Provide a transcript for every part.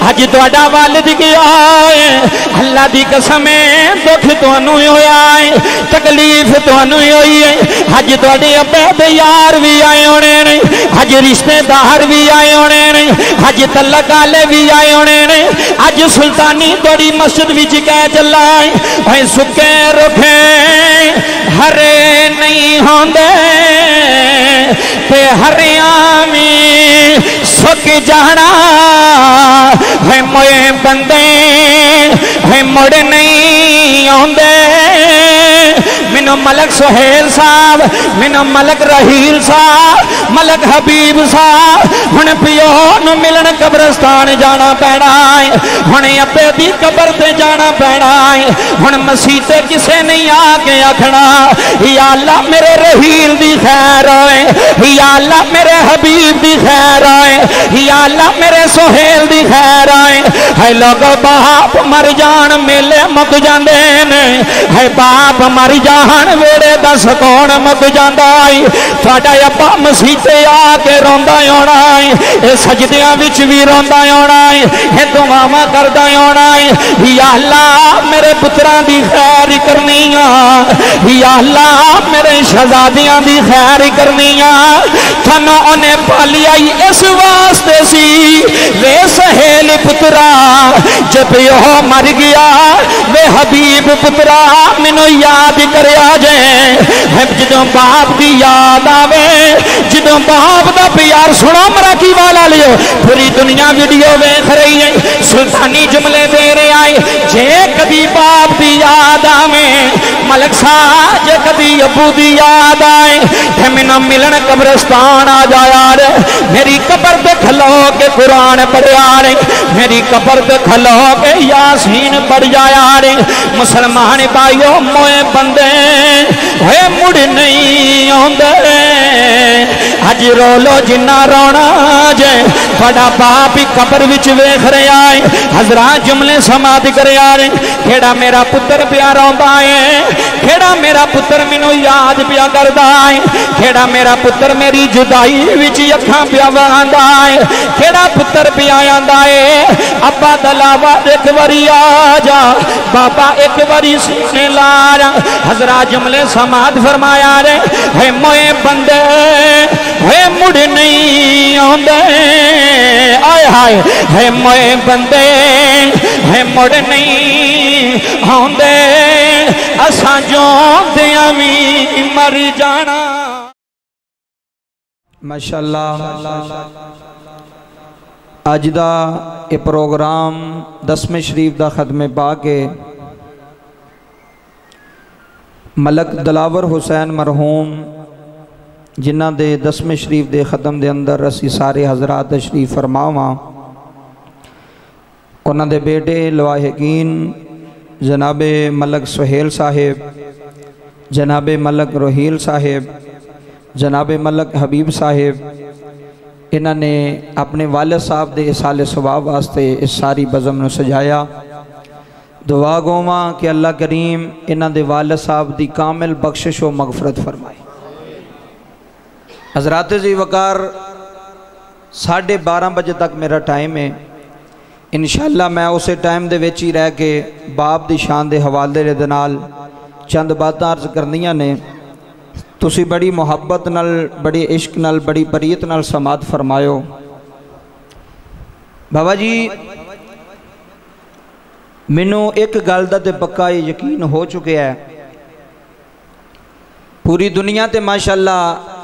حج تہاڈا والد گیا ہے اللہ دی قسم ہے دکھ تانوں ہویا ہے تکلیف تانوں ہوئی ہے حج تہاڈے ابے دے یار بھی آئے ہونے نے حج رشتے دار بھی آئے ہونے نے حج تعلق والے بھی آئے ہونے نے اج سلطانی بڑی مسجد وچ کہہ چلا ہے اے سکے رکھے ہرے نہیں ہوندے تے ہریاں میں سک جانا ہے موئے بندے ہے مڑ نہیں آندے منو ملک سہیل صاحب منو ملک رحیل صاحب ملک حبیب صاحب ہن پیو نو ملن قبرستان جانا پینا ہے ہن ابے دی قبر تے جانا پینا ہے ہن مسیح تے کسے نہیں آ کے آکھنا یا اللہ میرے رحیل دی خیر ہوئے یا اللہ میرے حبیب دی خیر ہوئے یا اللہ میرے سہیل دی خیر ہوئے ہے لوگ باپ مر جان میلے مک جاندے نے ہے باپ مر جان ویڑے دا سکون مک جاندا ہے تہاڈا ابا مسیح تے آ کے روندا ہونا ہے اے سجدیاں وچ وی روندا ہونا ہے اے دعاواں کردا ہونا ہے یا اللہ میرے پتراں دی خیر کرنی یا اللہ میرے شہزادیاں دی خیر کرنی تھانوں انہیں پالی آئی اس واسطے سی وے سہیل پترا جب یہ مر گیا وے حبیب پترا منو یاد کریا جائے جدوں باپ دی یاد آوے جدوں باپ دا پیار سنو مرا کی والا لیو پوری دنیا ویڈیو ویکھ رہی ہے سلطانی جملے دے رہے آئے جے کبھی باپ دی یاد آوے ملک صاحب جے کبھی ابو دی یاد آئے کہ منو ملن قبرستان آ جایا رے میری قبر پہ کھلو کے قرآن پڑھیا رے میری قبر پہ کھلو کے یاسین پڑھ جایا رے مسلمان بھائیو موئے بندے ہوئے مڑ نہیں ہوندے اج رو لو جنہ رونا جے بڑا باپ ہی قبر وچ ویکھ رہے آئے حضرات جملے سماعت کرے آ رہے کیڑا میرا پتر پیارا ہوندا ہے کیڑا میرا پتر مینوں یاد پیا کردا ہے کیڑا میرا پتر میری جدائی وچ اکھاں پیا واندا ہے کیڑا پتر پیا آندا ہے ابا دلاوا ایک واری آ جا بابا ایک واری سینے لا جا حضرات جملے سماعت فرمایا رے ہے موئے بندے ہے مڑ نہیں آندے آئے ہائے ہے موئے بندے ہے مڑ نہیں آندے اساں جون دیاں وی مر جانا ماشاءاللہ اج دا یہ پروگرام 10ویں شریف دا ختم پا کے ملک دلاور حسین مرحوم جنہ دے 10ویں شریف دے ختم دے اندر اسی سارے حضرات تشریف فرماواں انہاں دے بیٹے لواحقین جناب ملک سہیل صاحب جناب ملک رحیل صاحب جناب ملک حبیب صاحب انہاں نے اپنے والد صاحب دے اصال ثواب واسطے اس ساری بزم نو سجایا دعا گوواں کہ اللہ کریم انہاں دے والد صاحب دی کامل بخشش و مغفرت فرمائے حضرات ذی وقار 12:30 بجے تک میرا ٹائم ہے انشاءاللہ میں اسے ٹائم دے ویچی رہ کے باپ دی شان دے حوالے دے نال چند باتاں عرض کرنیاں نے تسی بڑی محبت نال بڑی عشق نال بڑی پریت نال سماعت فرمایو بابا جی منو ایک گل دا تے پکا یقین ہو چکے ہے پوری دنیا تے ماشاءاللہ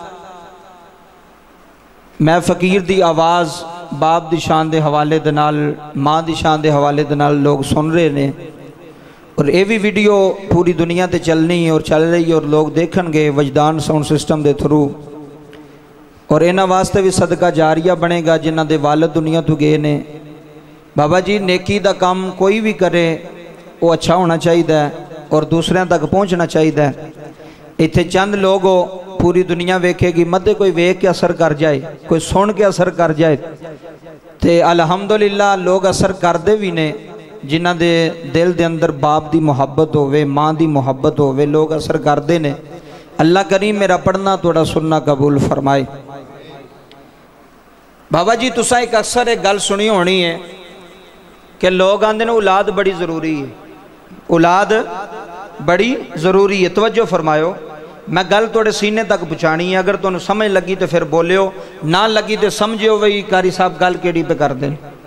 میں فقیر دی آواز باپ دی شان دے حوالے دے نال ماں دی شان دے حوالے دے نال لوگ سن رہے نے اور یہ بھی ویڈیو پوری دنیا تے چلنی اور چل رہی اور لوگ دیکھن گے وجدان ساؤنڈ سسٹم دے تھرو اور انہاں واسطے بھی صدقہ جاریہ بنے گا جنہ دے والد دنیا تو گئے نے بابا جی نیکی دا کام کوئی بھی کرے وہ اچھا ہونا چاہیے اور دوسرے تک پہنچنا چاہیے ایتھے چند لوگ ہو پوری دنیا ویکھے گی مدے کوئی ویکھ کے اثر کر جائے کوئی سن کے اثر کر جائے تے الحمدللہ لوگ اثر کر دے بھی نے جنہ دے دل دے اندر باپ دی محبت ہوئے ماں دی محبت ہوئے لوگ اثر کر دے نے اللہ کریم میرا پڑھنا توڑا سننا قبول فرمائے بابا جی تسا ایک اکثر ایک گل سنی ہونی ہے کہ لوگ آندے نے اولاد بڑی ضروری ہے، اولاد بڑی ضروری ہے۔ توجہ فرمایو، میں گل توڑے سینے تک پہنچانی ہے، اگر تمہیں سمجھ لگی تو پھر بولیو، نہ لگی تو سمجھو وہی قاری صاحب گل کیڑی پہ کر دیں۔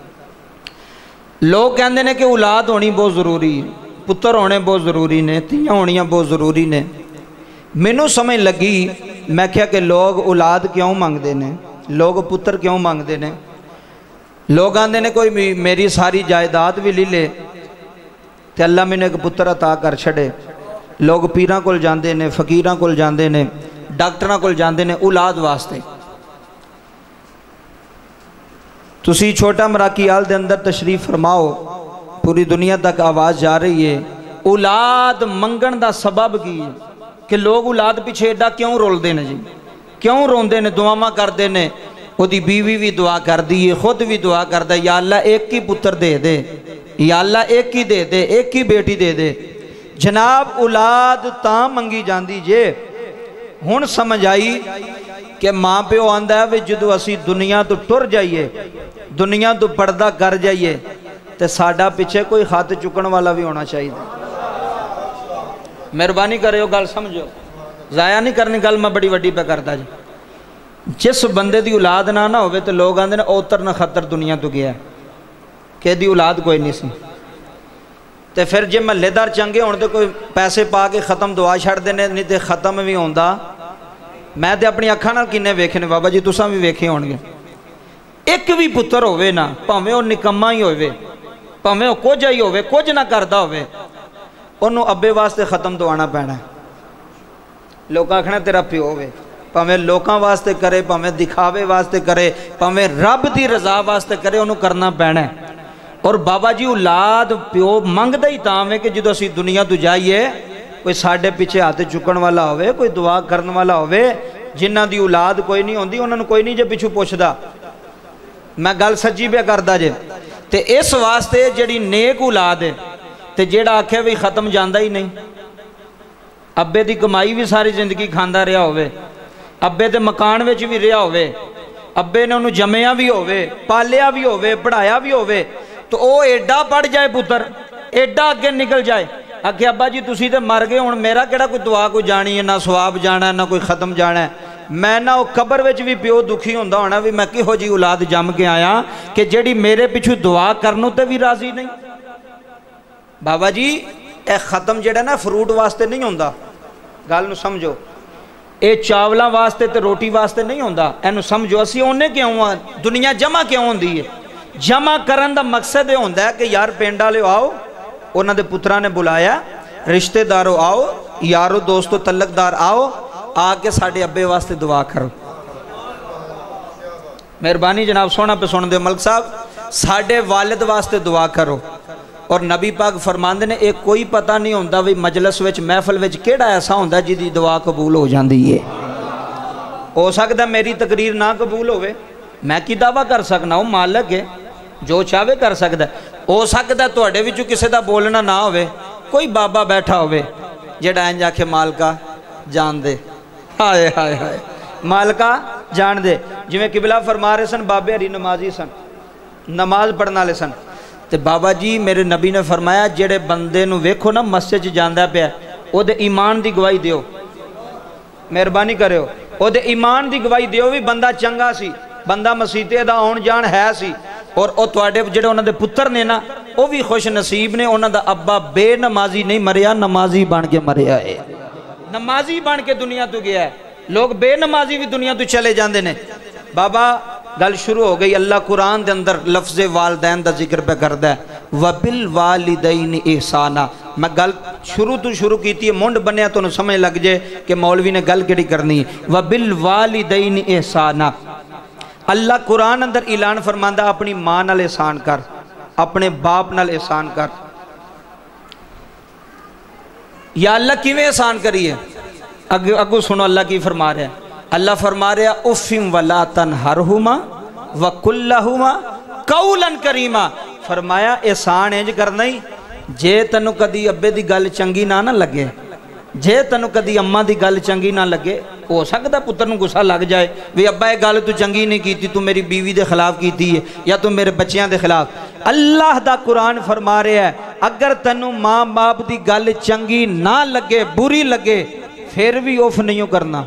لوگ کہندے نے کہ اولاد ہونی بہت ضروری ہے، پتر ہونے بہت ضروری نے، تیاں ہونیاں بہت ضروری نے۔ مینوں سمجھ لگی، میں کہا کہ لوگ اولاد کیوں مانگدے نے، لوگ پتر کیوں مانگدے نے؟ لوگ آندے نے کوئی میری ساری جائیداد بھی لے تے اللہ میں نے ایک پتر عطا کر چھڑے۔ لوگ پیراں کول جاندے نے، فقیراں کول جاندے نے، ڈاکٹراں کول جاندے نے اولاد واسطے۔ تسی چھوٹا مراکی آل دے اندر تشریف فرماؤ، پوری دنیا تک آواز جا رہی ہے، اولاد منگن دا سبب کی ہے کہ لوگ اولاد پیچھے ایڈا کیوں رول دے نے جی، کیوں رون دے نے، دعاواں کر دے نے، وہ دی بیوی بھی دعا کر دی ہے، خود بھی دعا کر دے، یا اللہ ایک ہی پتر دے دے، یا اللہ ایک ہی دے دے، ایک ہی بیٹی دے دے۔ جناب اولاد تاں منگی جاندی جے، ہن سمجھ آئی کہ ماں پیو آندہ ہے جدو اسی دنیا تو ٹر جائیے، دنیا تو پردہ کر جائیے، تے ساڈا پیچھے کوئی خط چکن والا بھی ہونا چاہیے۔ مہربانی کرے ہو گل سمجھو، ضائع نہیں کرنی گل، میں بڑی وڈی پہ کرتا جی۔ جس بندے دی اولاد نہ ہوئے تو لوگ آندے نے اوتر نہ خطر دنیا تو گیا ہے کہ دی اولاد کوئی نہیں سی، تے پھر جے محلے دار چنگے ہونے تو کوئی پیسے پا کے ختم دعا چھڑ دینے، نہیں تے ختم بھی ہوندا۔ میں تے اپنی اکھاں نال کنے ویکھے نے بابا جی، تساں بھی ویکھے ہون گے، ایک بھی پتر ہوئے نا، پاویں او نکما ہی ہوئے، پاویں او کچھ ہی ہوئے، کچھ نہ کردا ہوئے، انہوں ابے واسطے ختم دعانا پینا ہے۔ لوگ آکھنا تیرا پیو ہوئے، پاویں لوکاں واسطے کرے، پاویں دکھاوے واسطے کرے، پاویں رب دی رضا واسطے کرے، انہوں کرنا پینا ہے۔ اور بابا جی اولاد پیو منگ دا ہی تاں کہ جدو اسی دنیا تو جائیے کوئی ساڑھے پیچھے ہاتھ چکن والا ہوئے، کوئی دعا کرن والا ہوئے، جنہ دی اولاد کوئی نہیں ہوندی، انہوں نے کوئی نہیں جے پیچھو پوچھدا۔ میں گل سچی پہ کردا جے، تے اس واسطے جڑی نیک اولاد ہے تے جیڑا آکھے بھی ختم جاندہ ہی نہیں۔ ابے دی کمائی بھی ساری زندگی کھاندہ رہا ہوئے، ابے دے مکان وچ بھی رہا ہوئے، ابے نے انہوں جمعیاں بھی ہوئے، پالیا بھی ہوئے، پڑھایا بھی ہوئے، تو او ایڈا پڑھ جائے پتر، ایڈا آگے نکل جائے، آکھے ابا جی تسی تے مر گئے، ہن میرا کیڑا کوئی دعا کوئی جانی ہے، نہ ثواب جانا ہے، نہ کوئی ختم جانا ہے۔ میں نہ او قبر وچ بھی پیو دکھی ہوندہ ہونا بھی میں کہو جی اولاد جم کے آیا کہ جیڑی میرے پیچھو دعا کرنوں تے بھی راضی نہیں۔ بابا جی اے ختم جڑا نا فروٹ واسطے نہیں ہوندہ، گل نو سمجھو، اے چاولاں واسطے تے روٹی واسطے نہیں ہوندہ، اینو سمجھو اسی اونے کیوں ہوا، دنیا جمع کیوں ہوندی ہے؟ جمع کرن دا مقصد یہ ہوندہ ہے کہ یار پینڈا لے آؤ، انہاں دے پترہ نے بلایا، رشتہ دارو آؤ، یارو دوستو تلق دار آؤ، آ کے ساڑھے ابے واسطے دعا کرو۔ مہربانی جناب سونا پہ سن دے ملک صاحب، ساڑھے والد واسطے دعا کرو۔ اور نبی پاک فرماندے نے ایک کوئی پتہ نہیں ہوندہ وی مجلس وچ محفل وچ کیڑا ایسا ہوندہ جی دی دعا قبول ہو جاندی ہے۔ ہو سکتا میری تقریر نہ قبول ہوئے، میں کی دعویٰ کر سکنا، وہ مالک ہے جو چاہے کر سکتا ہے۔ ہو سکتا ہے توڑے وچوں کسے دا بولنا نہ ہوئے، کوئی بابا بیٹھا ہوئے جڑا این جا کے مالکہ جان دے، ہائے ہائے ہائے مالکہ جان دے، جو میں قبلہ فرما رہے سن بابے ہری نمازی سن، نماز پڑھنا لے سن، تے بابا جی میرے نبی نے فرمایا جڑے بندے نو ویکھو نا مسجد جاندہ پہ او دے ایمان دی گواہی دیو، مہربانی کرے ہو، او دے ایمان دی گواہی دیو بھی بندہ چنگا سی، بندہ مسیطے دا آن جان ہے سی، اور او توڑے جڑے انہاں دے پتر نے نا او بھی خوش نصیب نے، انہاں دا ابا بے نمازی نہیں مریا، نمازی بن کے مریا ہے، نمازی بن کے دنیا تو گیا ہے۔ لوگ بے نمازی بھی دنیا تو چلے جاندے نے۔ بابا گل شروع ہو گئی، اللہ قرآن دے اندر لفظ والدین دا ذکر پہ کردہ ہے، وَبِالْوَالِدَيْنِ اِحْسَانًا۔ میں گل شروع تو شروع کی تھی، منڈ بنیا تو انہوں سمجھ لگ جائے کہ مولوی نے گل کیڑی کرنی ہے۔ وَبِالْوَالِدَيْنِ اِحْسَانًا، اللہ قرآن اندر اعلان فرماندہ اپنی ماں نال احسان کر، اپنے باپ نال احسان کر۔ یا اللہ کیویں احسان کریے؟ اگو سنو اللہ کی فرما رہے ہیں، اللہ فرما رہے ہیں اُفِّم وَلَا تَنْهَرْهُمَا وَقُلْ لَهُمَا قَوْلًا كَرِيمًا۔ فرمایا احسان انج کرنا ہی جے تنو کدی ابے دی گل چنگی نہ لگے، جے تنو کدی اماں دی گل چنگی نہ لگے، ہو سکتا پتر نو غصہ لگ جائے وی ابا یہ گل تو چنگی نہیں کیتی، تو میری بیوی دے خلاف کیتی ہے یا تو میرے بچیاں دے خلاف۔ اللہ دا قرآن فرما رہا ہے اگر تنو ماں باپ دی گل چنگی نہ لگے، بری لگے، پھر بھی اوف نہیں کرنا۔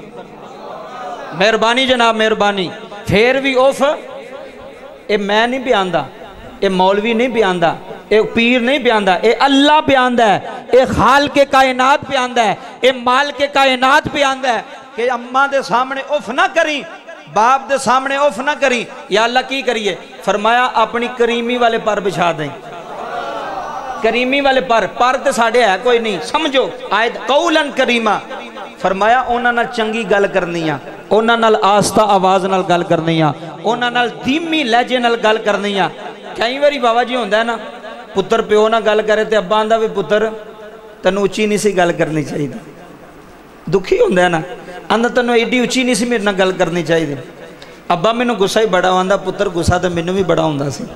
مہربانی جناب، مہربانی، پھر بھی اوف اے میں نہیں بیاندا، اے مولوی نہیں بیاندا، اے پیر نہیں بیاندا، اے اللہ بیاندا ہے، اے خالق کائنات بیاندا ہے، اے مالک کائنات بیاندا ہے کہ اماں دے سامنے اوف نہ کریں، باپ دے سامنے اوف نہ کریں۔ یا اللہ کی کریے؟ فرمایا اپنی کریمی والے پر بچھا دیں۔ کریمی والے پر تے ساڑے ہے کوئی نہیں، سمجھو آیت قولن کریمہ۔ فرمایا اونا نال چنگی گل کرنی ہے، اونا نال آستہ آواز نال گل کرنی ہے، اونا نال دھیمی لہجے نال گل کرنی ہے۔ کئی باری بابا جی ہوندہ ہے نا پتر پیو نہ گل کرے تے ابا آندہ بھی پتر تنو اچھی نہیں سی گل کرنی چاہیے، دکھی ہوندہ ہے نا، آندہ تنو ایڈی اچھی نہیں سی میرے نہ گل کرنی چاہیے۔ ابا میں نو غصہ ہی بڑا ہوندہ، پتر غصہ تے میں نو بھی بڑا ہوندہ سی،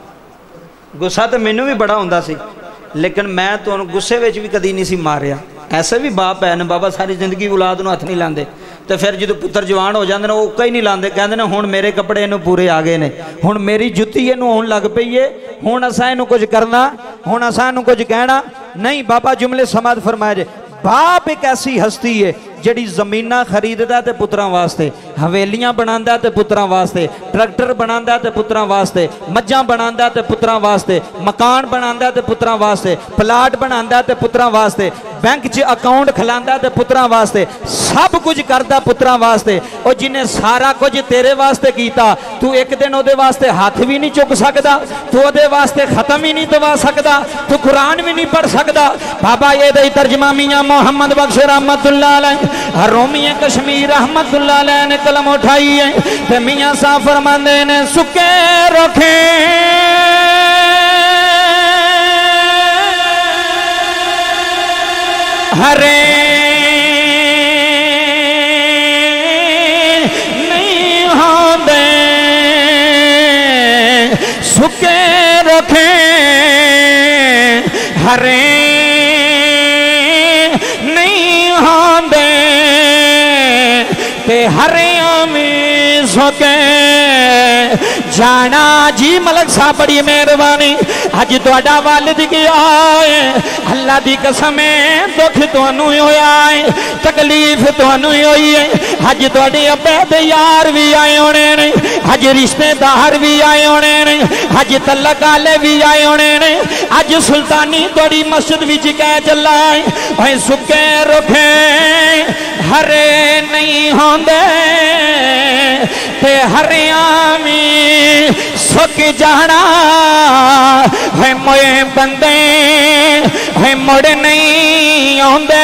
غصہ تے میں نو بھی بڑا ہوندہ سی، لیکن میں تو انہوں غصے ویچ بھی کدی نہیں سی ماریا۔ ایسے بھی باپ ہے نا بابا ساری زندگی اولاد نو ہاتھ نہیں لاندے، تو پھر جدو پتر جوان ہو جاندے نا وہ کئی نہیں لاندے، کہندے نا ہون میرے کپڑے انہوں پورے آگے نے، ہون میری جتی انہوں ہون لگ پئیے، ہون اساں انہوں کچھ کرنا، ہون اساں انہوں کچھ کہنا نہیں۔ بابا جملے سماعت فرمایا جائے، باپ ایک ایسی ہستی ہے جڑی زمینہ خریددا تے پتراں واسطے، حویلیاں بناندا تے پتراں واسطے، ٹریکٹر بناندا تے پتراں واسطے، مجھاں بناندا تے پتراں واسطے، مکان بناندا تے پتراں واسطے، پلاٹ بناندا تے پتراں واسطے، بینک چ اکاؤنٹ کھلاندا تے پتراں واسطے، سب کچھ کردا پتراں واسطے۔ اور جنہیں سارا کچھ تیرے واسطے کیتا، تو ایک دن او دے واسطے ہاتھ بھی نہیں چک سکدا، تو او دے واسطے ختم ہی نہیں دوا سکدا، تو قرآن بھی نہیں پڑھ سکدا۔ بابا یہ دے ترجمہ میاں محمد بخش رحمت اللہ علیہ، رومی کشمیر رحمت اللہ علیہ نے قلم اٹھائی ہے، تے میاں صاحب فرماندے نے سکے رکھیں ہرے نہیں ہوندے، سکے رکھیں ہرے نہیں ہوندے، تے ہریاں میں سکے جانا۔ جی ملک صاحب بڑی مہربانی، اج تہاڈا والد گیا ہے، اللہ دی قسم ہے دکھ تانوں ہی ہویا ہے، تکلیف تانوں ہی ہوئی ہے، اج تہاڈے ابے دے یار بھی آئے ہونے نے، اج رشتے دار بھی آئے ہونے نے، اج تعلق والے بھی آئے ہونے نے، اج سلطانی تہاڈی مسجد وچ کہہ چلا ہے اے سکے رکھیں ہرے نہیں ہوندے، تے ہریاں میں سک جانا، ہے موئے بندے ہے مڑ نہیں آندے۔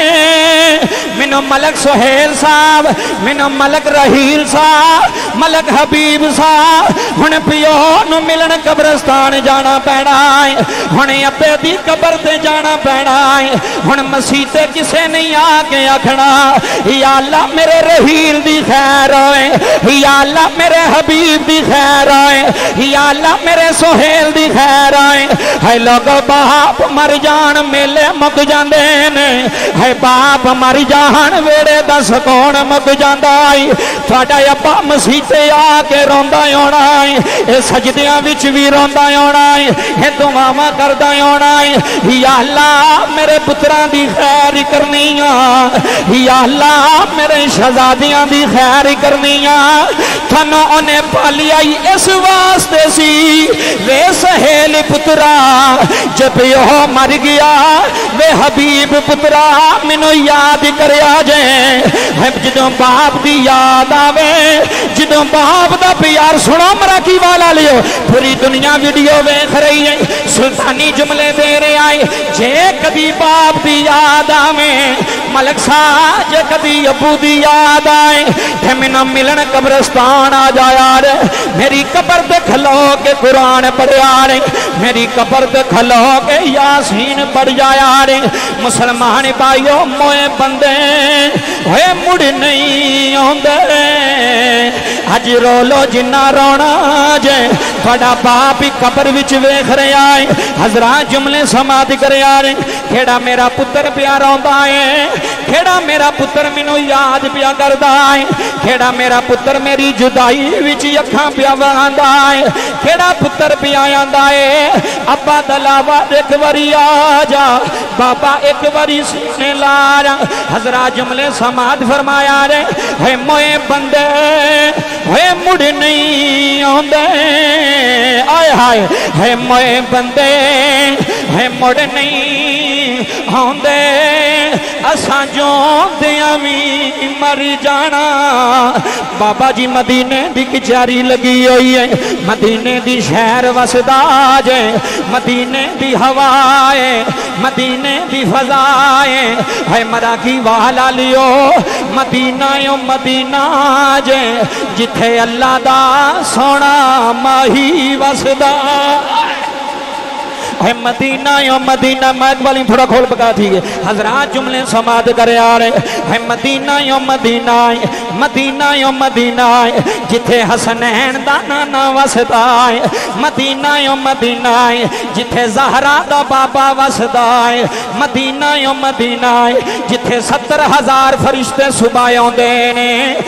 مینو ملک سہیل صاحب، مینو ملک رحیل صاحب، ملک حبیب صاحب ہن پیو نو ملن قبرستان جانا پینا ہے، ہن ابے دی قبر تے جانا پینا ہے، ہن مسیح تے کسے نہیں آ کے آکھنا یا اللہ میرے رحیل دی خیر ہوئے، یا اللہ میرے حبیب دی خیر آئے، یا اللہ میرے سہیل دی خیر آئے۔ ہے لوگ باپ مر جان میلے مک جاندے نے، ہے باپ مر جان ویڑے دا سکون مک جاندا ہے۔ تھوڑا ابا مسیح تے آ کے روندا ہونا ہے، اے سجدیاں وچ بھی روندا ہونا ہے، اے دعاواں کردا ہونا ہے، یا اللہ میرے پتراں دی خیر کرنی آ، یا اللہ میرے شہزادیاں دی خیر کرنی آ۔ تھنو انہیں پالی آئی اس واسطے سی وے سہیل پترا، جب یہ مر گیا وے حبیب پترا منو یاد کریا جائیں۔ جدوں باپ دی یاد آوے، جدوں باپ دا پیار سنو مرا کی والا لیو، پوری دنیا ویڈیو ویکھ رہی ہے، سلطانی جملے دے رہے آئے، جے کبھی باپ دی یاد آوے ملک صاحب، جے کبھی ابو دی یاد آئے تے منو ملن قبرستان آ جایا رے، میری قبر تے کھلو کے قرآن پڑھیا رے، میری قبر تے کھلو کے یاسین پڑھ جایا رے۔ مسلمان بھائیو موئے بندے ہوئے مڑ نہیں آندے، अज रो लो जिन्ना रोना जे थोड़ा बाप ही कब्र विच वेख रहा है हजरात जुमले समाधि करया रे केड़ा मेरा पुत्र प्यार आंदा है केड़ा मेरा पुत्र मैनू याद पिया करदा है केड़ा मेरा पुत्र मेरी जुदाई विच अखां पिया वहांदा है केड़ा पुत्र पिया आंदा है अब्बा दलावा एक बारी आ जा बाबा एक बारी सीने ला जा हजरात जुमले समाधि फरमाया रे है मोए बंदे है मुड़ नहीं आंदे आए हाय है मोए बंदे है मुड़ नहीं आंदे असां जोंदियां भी मर जाना बाबा जी मदीने दी कचहरी लगी हुई है मदीने दी शहर वसदा जे मदीने दी हवाए मदीने दी फजाए है मरा की वाला लियो मदीना यो मदीना जे जिथे अल्लाह दा सोना माही वसदा है मदीना यो मदीना मैक वाली थोड़ा खोल पका थी हजरात जुमले समाध करे आ रहे है मदीना यो मदीना जिथे हसनैन दा नाना वसदा है मदीना यो मदीना जिथे ज़हरा दा बाबा वसदा है मदीना यो मदीना जिथे 70,000 फरिश्ते सुबह आउंदे ने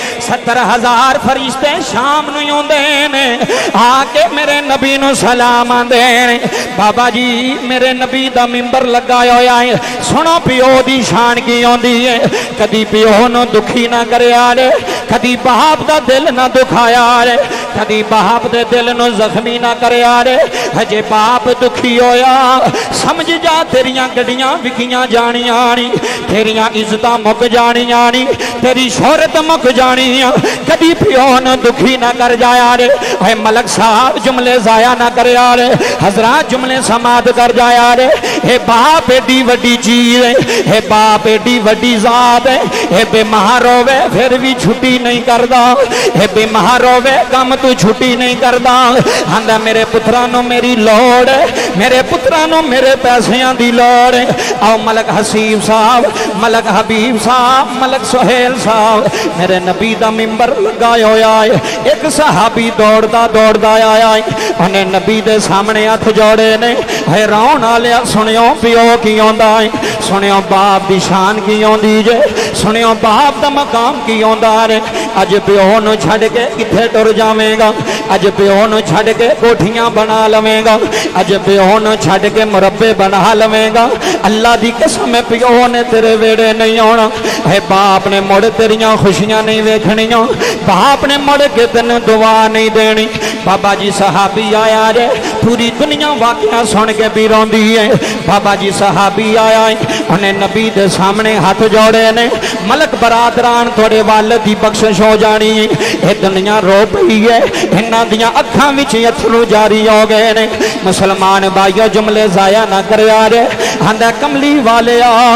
70,000 फरिश्ते शाम नूं आउंदे ने आके मेरे नबी नूं सलाम आंदे ने बाबा जी मेरे नबी दा मिंबर लगाया होया है सुनो पिओ दी शान की आंदी है कदी पिओ नूं दुखी ना करया रे कदी बाप दा दिल ना दुखाया रे कदी बाप दे दिल नूं जख्मी ना करया रे हजे बाप दुखी होया समझ जा तेरियां गड्डियां विकियां जानियां नी तेरियां इज्जतां मुक जानियां नी तेरी शोहरत मुक जानी कदी पिओ नूं दुखी ना कर जाया रे है मलक साहब जुमले जाया ना करया रे हजरात जुमले समाध कर जाया रे हे बाप एडी वड्डी चीज है बाप एडी वड्डी जात है बीमार होवे फिर भी छुट्टी नहीं करदा है बीमार होवे कम तू छुट्टी नहीं करदा आंदा मेरे पुत्रा नु मेरी लोड़ है मेरे पुत्रा नु मेरे पैसियां दी लोड़ है आओ मलक हसीब साहब मलक हबीब साहब मलक सुहेल साहब मेरे नबी दा मिंबर लगाया होया है एक सहाबी दौड़दा दौड़दा आया है उन्हें नबी दे सामने हथ जोड़े ने हैरान आलिया सुनियो पिओ की आंदा है सुनियो बाप दी शान की आंदी जे सुनियो बाप दा मकाम की आंदा रे अज पिओ नु छड़ के किथे टुर जावेगा अज पिओ नु छड़ के कोठियां बना लवेगा अज पिओ नु छड़ के मुरब्बे बना लवेगा अल्लाह दी कसम पिओ ने तेरे वेड़े नहीं आना है बाप ने मुड़ तेरियां खुशियां नहीं वेखनियां बाप ने मुड़ के तेन दुआ नहीं देनी बाबा जी सहाबी आया रे पूरी दुनिया वाकया सुन के भी रोंदी है बाबा जी सहाबी आया है उन्हें नबी दे सामने हाथ जोड़े ने मलक बरादरान थोड़े वाल दी बख्शिश हो जानी है ये दुनिया रो पई है इन्हां दियां अखां विच अथरू जारी हो गए ने मुसलमान भाइयों जुमले जाया ना करया रे आंदा कमली वाले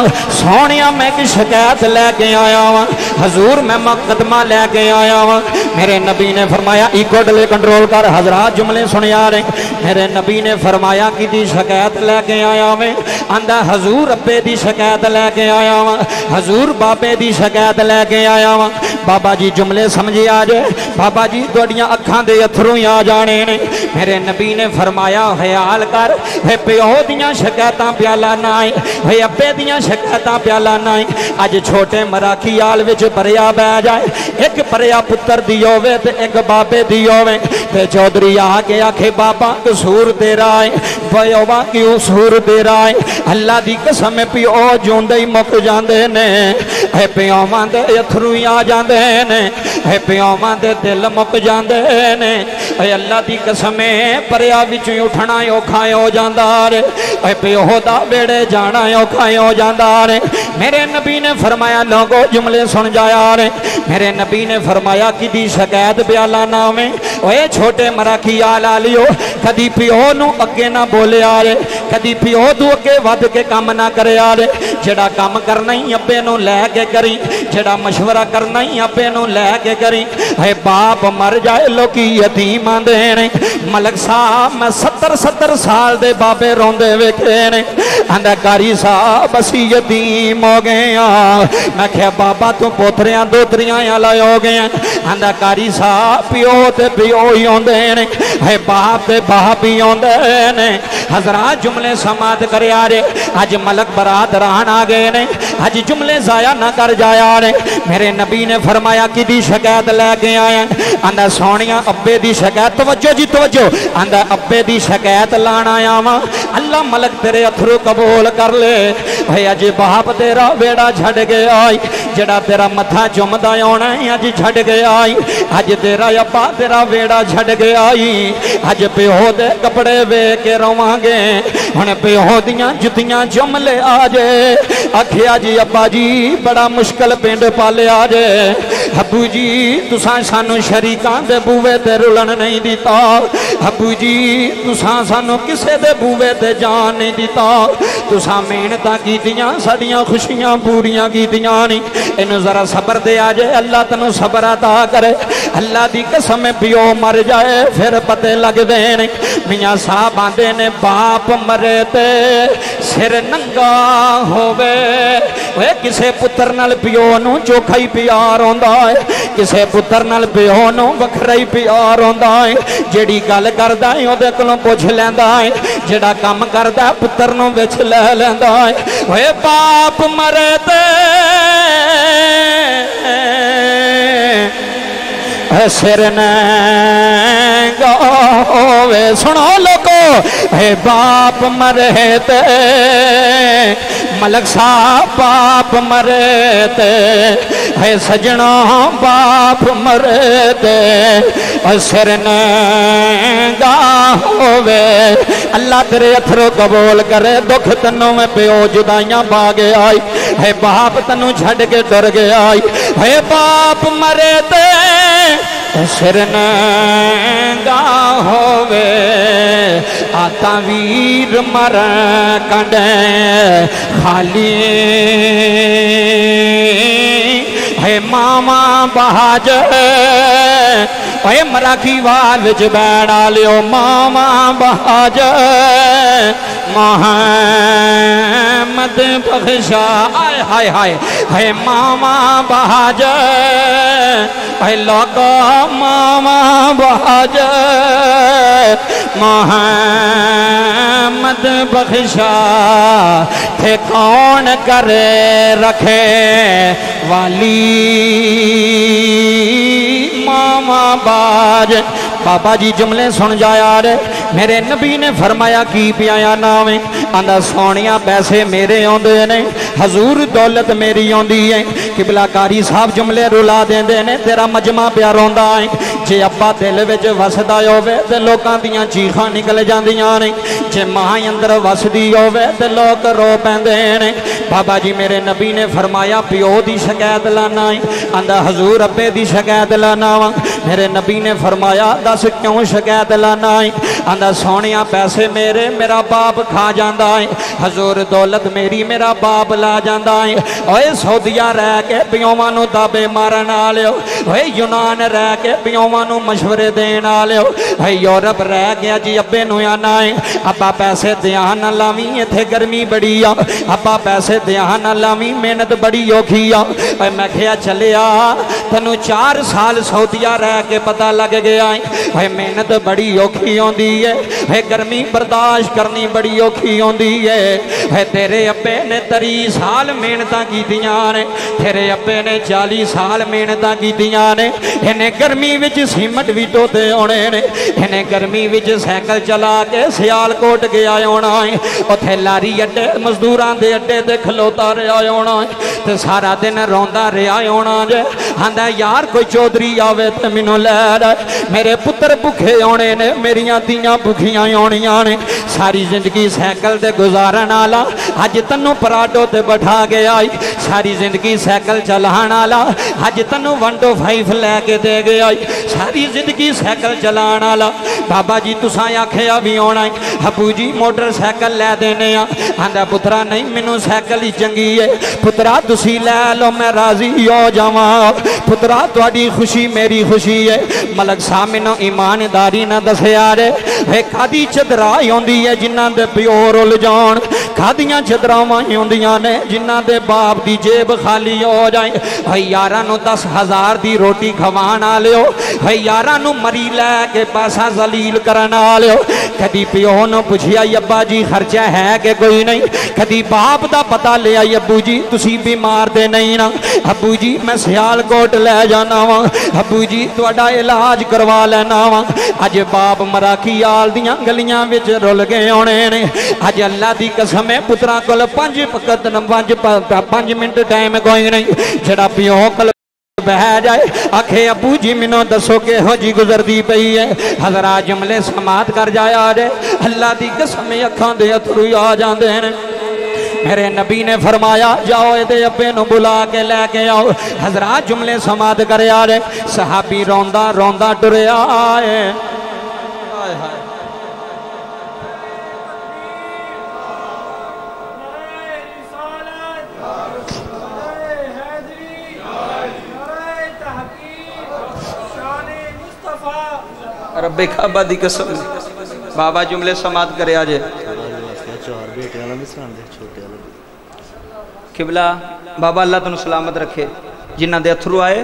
सोनिया मैं की शिकायत लेके आया वा हजूर मैं मुकदमा लेके आया वा मेरे नबी ने फरमाया इको डले कंट्रोल कर हजरात जुमले सुनिया रे मेरे नबी ने फरमाया कि दी शिकायत लेके आया मैं आंदा हजूर अब्बे दी शिकायत लेके आया वा हजूर बाबे दी शिकायत लेके आया वा बाबा जी जुमले समझे आ जाए बाबा जी तुहाडियां अखां दे अथरू आ जाने ने मेरे नबी ने फरमाया ख्याल कर है पिओ दियां शिकायतां प्याला ना है अब्बे दियां शिकायतां प्याला ना अज छोटे मराखी आल विच भरिया बह जाए एक भरिया पुत्र दी होवे ते एक बाबे दी होवे ते चौधरी आके आखे बाबा कसूर तेरा है बयोवा क्यों सूर तेरा है अल्लाह दी कसम पिओ जोंदे ही मुक जांदे ने है पिओवां दे अथरू आ जांदे ने है पिओवां दे दिल मुक जांदे ने है अल्लाह दी कसम परिया विच उठना औखा हो जांदा रे है पिओ दा बेड़े जाना औखा हो जांदा रे मेरे नबी ने फरमाया लोगो जुमले सुन जाया रे मेरे नबी ने फरमाया कि दी शिकायत प्याला ना में ओए छोटे मराखी आला लियो कदी पिओ नू अगे ना बोले आ रे कदी पिओ तू अगे वध के काम ना करे आ रे जेड़ा काम करना ही अब्बे नू लैके करी जेड़ा मशवरा करना ही अब्बे नू लैके करी है बाप मर जाए लोकी यतीम आंदे ने मलक साहब मैं 70 साल दे बाबे रोंदे वेखे ने آندا قاری صاحب اسی یتیم ہو گئے میں کہا بابا تو پوتریاں دوتریاں والا ہو گئے آندا قاری صاحب پیو تے پیو ہی ہوندے نے ہے باپ تے باپ ہی ہوندے نے حضرات جملے سماعت کرے آ رہے اج ملک برادران آ گئے نے اج جملے ضائع نہ کر جایا نے میرے نبی نے فرمایا کی دی شکایت لے کے آیا آندا سونیاں ابے دی شکایت توجہ جی توجہ آندا ابے دی شکایت لانا آیا وا اللہ ملک تیرے اتھرو قبول کر لے ہے اج باپ تیرا بیڑا چھڑ گیا جڑا تیرا متھا چومدا ہونا اج چھڑ گیا اج تیرا ابا تیرا بیڑا چھڑ گیا اج پیو دے کپڑے وے کے رواں گے ہن پیو دیاں جتیاں چوم لے آ جے آکھیا جی ابا جی بڑا مشکل پنڈ پالیا جے ابو جی تساں سانو شریکاں دے بوے تے رلن نہیں دیتا ابو جی تساں سانو کسے دے بوے تے جان نہیں دیتا تساں محنتاں کیتیاں ساڈیاں خوشیاں پوریاں کیتیاں نہیں اینو ذرا صبر دے آ جے اللہ تینوں صبر عطا کرے اللہ دی قسم پیو مر جائے پھر پتے لگ دے میاں صاحب آندے نے باپ مرے تے سر ننگا ہووے اوے کسے پتر نال پیو نو چوکھا ہی پیار ہوندا ہے کسے پتر نال پیو نو وکھرا ہی پیار ہوندا ہے جیڑی گل کردا ہے اودے کولوں پوچھ لیندا ہے جیڑا کم کردا پتر نو وچ لے لیندا ہے اوے باپ مرے تے سر ننگا ہووے سنو لوگو اے باپ مرے تے ملک صاحب باپ مرے تے اے سجنا باپ مرے تے سر ننگا ہووے اللہ تیرے اتھرو قبول کرے دکھ تنوں میں پیو جدائیاں باگے آئی اے باپ تنوں چھڑ کے ڈر گئے آئی اے باپ مرے تے سر ننگا ہووے آتا ویر مر کنڈے خالی ہے ماما بہاج اے مراکی وال وچ بیڑا لیو ماما بہاج محمد بخشا آئے ہائے ہائے ہے ماما بہاج اے لوگا ماما بہاج محمد بخشا تھے کون کرے رکھے والی ماما باج بابا جی جملے سن جایا رے میرے نبی نے فرمایا کی پیایا نامیں آندہ سونیاں پیسے میرے ہوندے نے حضور دولت میری ہوندی ہے قبلہ کاری صاحب جملے رلا دیں دے نے تیرا مجمع پیار ہوندہ ہے جے ابا دل وچ وسدا ہووے تے لوکاں دیاں چیخاں نکل جاندیاں نے جے ماں اندر وسدی ہووے تے لوک رو پیندے نے بابا جی میرے نبی نے فرمایا پیو دی شکایت لانا ہے آندہ حضور ابے دی شکایت لانا وا میرے نبی نے فرمایا دس کیوں شکایت لانا ہے آندہ سونیاں پیسے میرے میرا باپ کھا جاندہ ہے حضور دولت میری میرا باپ لا جاندہ ہے اوے سعودیہ رہ کے پیوانو دابے مارن آلے ہو اوے یونان رہ کے پیوانو مشورے دین آلے ہو اوے یورپ رہ گیا جی ابے نویانا ہے ابا پیسے دیان لاویں تھے گرمی بڑی آ ابا پیسے دیان لاویں محنت بڑی اوکھی آ اوے میں کھیا چلے آ تنو 4 سال سعودیہ رہ کے پتہ لگ گیا ہے اوے محنت بڑی اوکھی ہوندی ہے اوے گرمی برداشت کرنی بڑی اوکھی ہوندی ہے اوے تیرے ابے نے 30 سال محنتاں کیتیاں نے تیرے ابے نے 40 سال محنتاں کیتیاں نے انہیں گرمی وچ سیمٹ بھی ٹوتے ہونے نے انہیں گرمی وچ سائیکل چلا کے سیال کوٹ گیا ہونا ہے اتھے لاری اڈے مزدوران دے اڈے دے کھلوتا رہا ہونا ہے تے سارا دن روندہ رہا ہونا جے ہاندہ یار کوئی چودری آوے تے منو لے رہے میرے پتر بکھے ہونے نے میریاں دیاں بکھیاں ہونیاں نے ساری زندگی سائیکل دے گزارن آلا آج تنو پراڈو تے بٹھا گیا آئی ساری زندگی سائیکل چلان آلا آج تنو 125 لے کے دے گیا آئی ساری زندگی سائیکل چلان آلا بابا جی تساں آکھیا بھی ہونا ہے ابو جی موٹر سائیکل لے دینے آندہ پترا نہیں منو سائیکل ہی چنگی ہے پترا تسی لے لو میں راضی ہو جاواں پترا تواڈی خوشی میری خوشی ہے ملک سامنو ایمانداری نہ دسیا رے ایک آدھی چدرائی ہوندی ہے جنہاں دے پیو رول جان खादियां चदरावां ही होंदियां ने जिन्हां दे बाप दी जेब खाली हो जाए। है यारां नूं 10,000 दी रोटी खवाण वालिओ, है यारां नूं मरी लैके पासा जलील करन वालिओ, कदी पिओ नूं पुछिया अब्बा जी खर्चा है कि कोई नहीं, कदी बाप दा पता लिया अब्बू जी तुसी बीमार दे नहीं ना, अब्बू जी मैं सियालकोट लै जाना वा, अब्बू जी तुहाडा इलाज करवा लेना वा। अज बाप मराकी आल दियां गलियां विच रुल गए होने ने। अज अल्लाह दी कसम है पुत्रां कोल 5 मिनट टाइम कोई नहीं, जेड़ा पिओ कोल बह जाए आखे अबू जी मैनू दसो किहो जी गुजरती पई है, हज़रात जुमले समात कर जाया जे अल्लाह दी कसम अखां दे अथरू आ जांदे ने। मेरे नबी ने फरमाया जाओ ये अब्बे नू बुला के लैके आओ, हज़रात जुमले समात कर जे। सहाबी रोंदा रोंदा टुरिया है। रब्बे काबा दी कसम बाबा जुमले समात करे आजे। किबला बाबा अल्लाह तुहानू सलामत रखे। जिन्हां दे अथरू आए